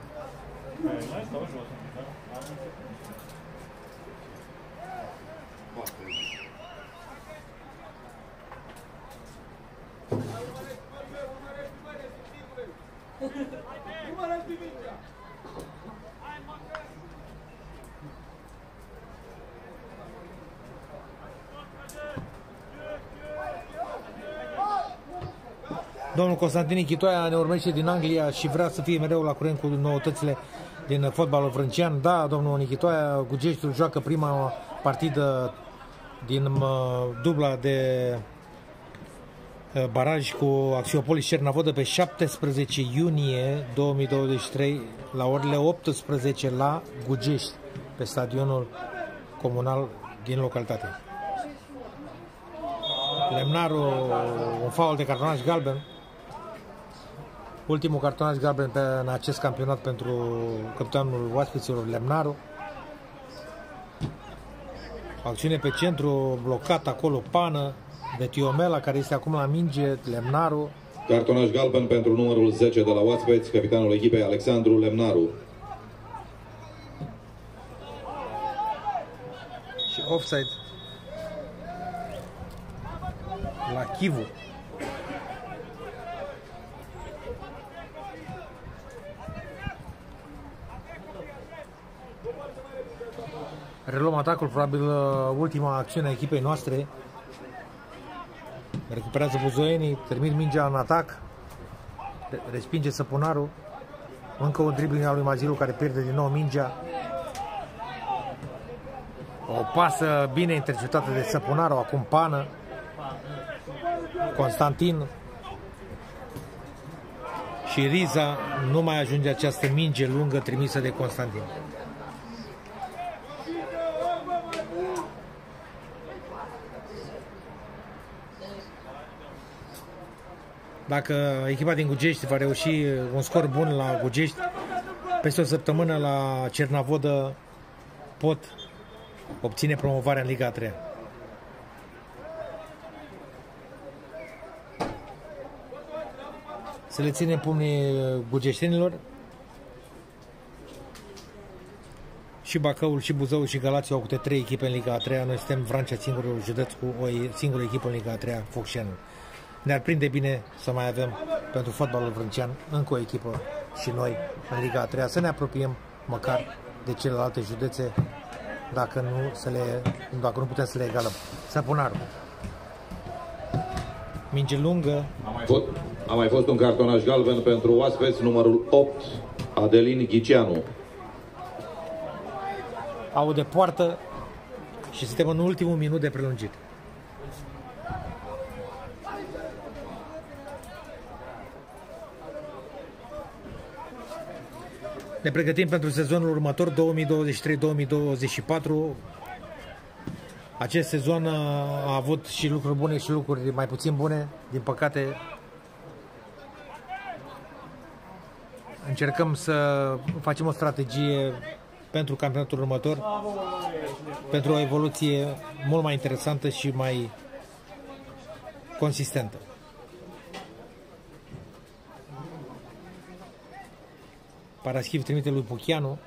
Speaker 2: Domnul Constantin Chitoaia ne urmește din Anglia și vrea să fie mereu la curent cu noutățile din fotbalul frâncean. Da, domnul Nichitoaia, Gugeștiul joacă prima partidă din dubla de baraj cu Axiopolis Cernavodă pe 17 iunie 2023 la orele 18 la Gugești, pe stadionul comunal din localitate. Lemnaru, un faul de cartonaj galben. Ultimul cartonaj galben în acest campionat pentru capitanul oaspeților Lemnaru. Acțiune pe centru, blocat acolo Pană de Tiomela, care este acum la minge. Lemnaru.
Speaker 3: Cartonaj galben pentru numărul 10 de la oaspeți, capitanul echipei Alexandru Lemnaru.
Speaker 2: Și offside la Chivu. Reluăm atacul, probabil ultima acțiune a echipei noastre. Recuperează buzoienii, termin mingea în atac. Respinge Săpunaru. Încă un dribbling al lui Mazilu, care pierde din nou mingea. O pasă bine interceptată de Săpunaru, acum Pană. Constantin. Și Riza, nu mai ajunge această minge lungă trimisă de Constantin. Dacă echipa din Gugești va reuși un scor bun la Gugești, peste o săptămână la Cernavodă pot obține promovarea în Liga a 3-a. să le ținem pumnii bugeștenilor. Și Bacăul, și Buzăul, și Galați au câte 3 echipe în Liga a 3-a. Noi suntem Vrancea, singurul județ cu o singură echipă în Liga a 3-a, Focșani. Ne-ar prinde bine să mai avem pentru fotbalul vrâncean încă o echipă și noi în Liga a 3-a, să ne apropiem măcar de celelalte județe, dacă nu putem să le egalăm. Săpunaru. Minge lungă.
Speaker 3: A mai fost un cartonaj galben pentru oaspeți, numărul 8, Adelin Ghiceanu.
Speaker 2: Au de poartă și suntem în ultimul minut de prelungit. Ne pregătim pentru sezonul următor, 2023-2024. Acest sezon a avut și lucruri bune și lucruri mai puțin bune. Din păcate, încercăm să facem o strategie pentru campionatul următor, pentru o evoluție mult mai interesantă și mai consistentă. Paraschiv trimite lui Puchianu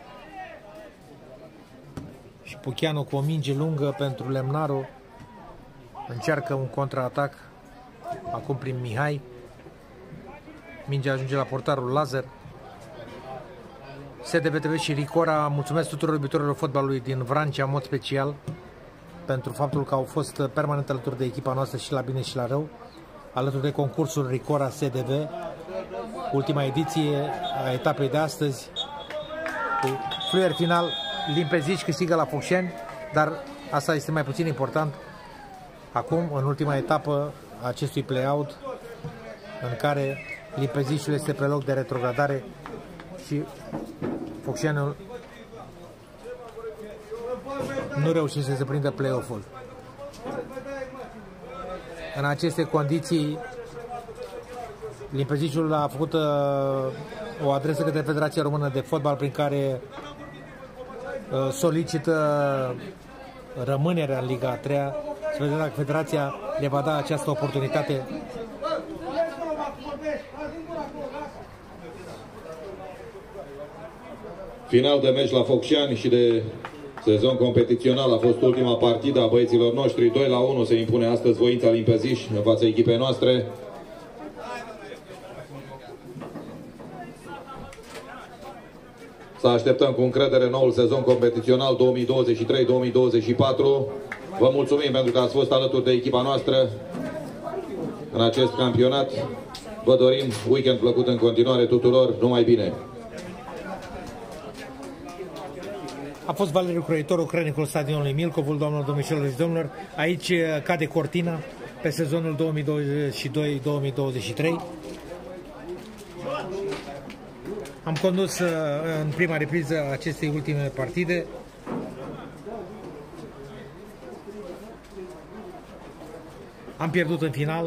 Speaker 2: și Puchianu cu o minge lungă pentru Lemnaru încearcă un contraatac acum prin Mihai. Mingea ajunge la portarul Lazar. SDB TV și Ricora, mulțumesc tuturor iubitorilor fotbalului din Vrancea, în mod special, pentru faptul că au fost permanent alături de echipa noastră și la bine și la rău, alături de concursul Ricora SDB, ultima ediție a etapei de astăzi, cu fluier final, Limpezici câștigă la Focșani, dar asta este mai puțin important. Acum, în ultima etapă a acestui play-out, în care Limpeziciul este pe loc de retrogradare și Focșaniul nu reușește să prindă play-off-ul. În aceste condiții, Limpeziciul a făcut o adresă către Federația Română de Fotbal prin care solicită rămânerea în Liga a 3-a. Să vedem dacă Federația le va da această oportunitate.
Speaker 3: Final de meci la Focșani și de sezon competițional a fost ultima partidă a băieților noștri. 2-1 se impune astăzi Voința Limpeziș în fața echipei noastre. Să așteptăm cu încredere noul sezon competițional 2023-2024. Vă mulțumim pentru că ați fost alături de echipa noastră în acest campionat. Vă dorim weekend plăcut în continuare tuturor. Numai bine!
Speaker 2: A fost Valeriu Croitorul, cronicul stadionului Milcovul, doamnelor, domnișoarelor și domnilor. Aici cade cortina pe sezonul 2022-2023. Am condus în prima repriză acestei ultime partide. Am pierdut în final.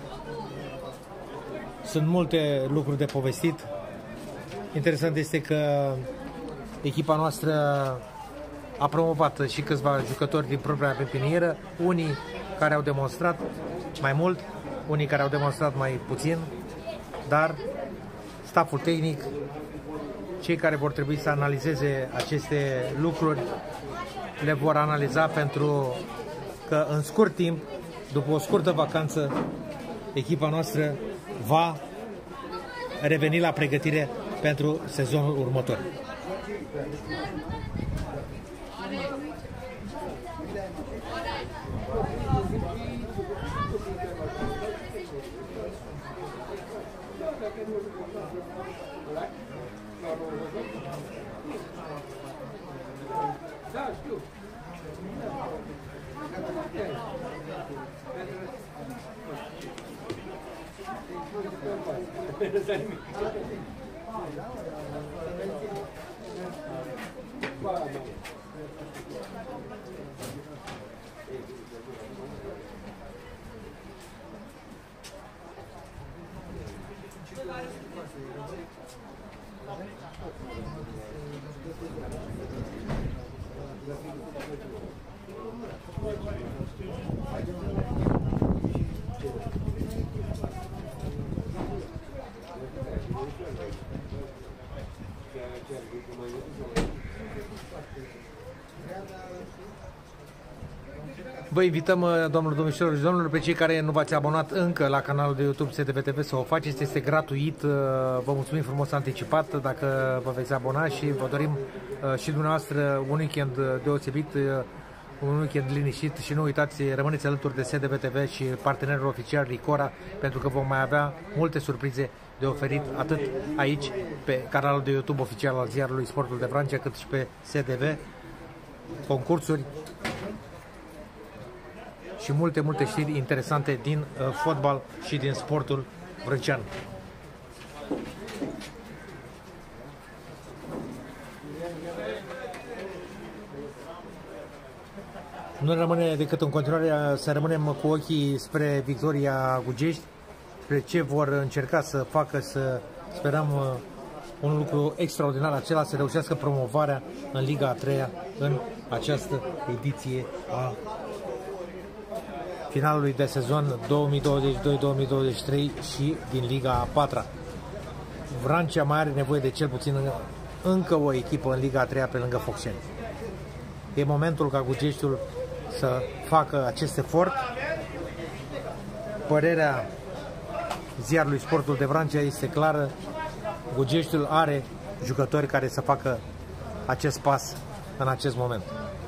Speaker 2: Sunt multe lucruri de povestit. Interesant este că echipa noastră a promovat și câțiva jucători din propria pepinieră, unii care au demonstrat mai mult, unii care au demonstrat mai puțin, dar stafful tehnic, cei care vor trebui să analizeze aceste lucruri, le vor analiza pentru că în scurt timp, după o scurtă vacanță, echipa noastră va reveni la pregătire pentru sezonul următor. Vă invităm, domnilor și domnilor, pe cei care nu v-ați abonat încă la canalul de YouTube SDV TV să o faceți, este gratuit. Vă mulțumim frumos anticipat dacă vă veți abona și vă dorim și dumneavoastră un weekend deosebit, un weekend liniștit și nu uitați, rămâneți alături de SDV TV și partenerul oficial Ricora, pentru că vom mai avea multe surprize de oferit atât aici pe canalul de YouTube oficial al ziarului Sportul de Vrancea, cât și pe SDV, concursuri și multe știri interesante din fotbal și din sportul vrâncean. Nu rămâne decât în continuare să rămânem cu ochii spre Victoria Gugești, spre ce vor încerca să facă, să sperăm un lucru extraordinar, acela să reușească promovarea în Liga a 3-a în această ediție a finalului de sezon 2022-2023 și din Liga a 4-a. Vrancea mai are nevoie de cel puțin încă o echipă în Liga a 3-a pe lângă Focșeni. E momentul ca Gugeștiul să facă acest efort. Părerea ziarului Sportul de Vrancea este clară. Gugeștiul are jucători care să facă acest pas în acest moment.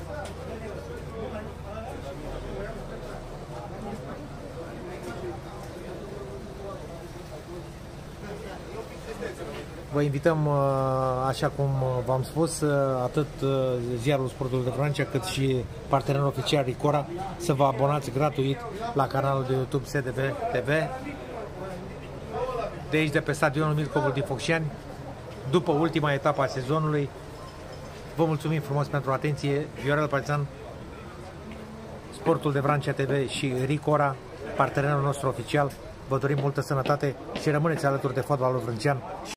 Speaker 2: Vă invităm, așa cum v-am spus, atât ziarul Sportul de Vrancea, cât și partenerul oficial Ricora, să vă abonați gratuit la canalul de YouTube SDV TV. De aici, de pe stadionul Milcovul din Focșani, după ultima etapă a sezonului. Vă mulțumim frumos pentru atenție. Viorel Partizan, Sportul de Vrancea TV și Ricora, partenerul nostru oficial. Vă dorim multă sănătate și rămâneți alături de fotbalul vrâncean.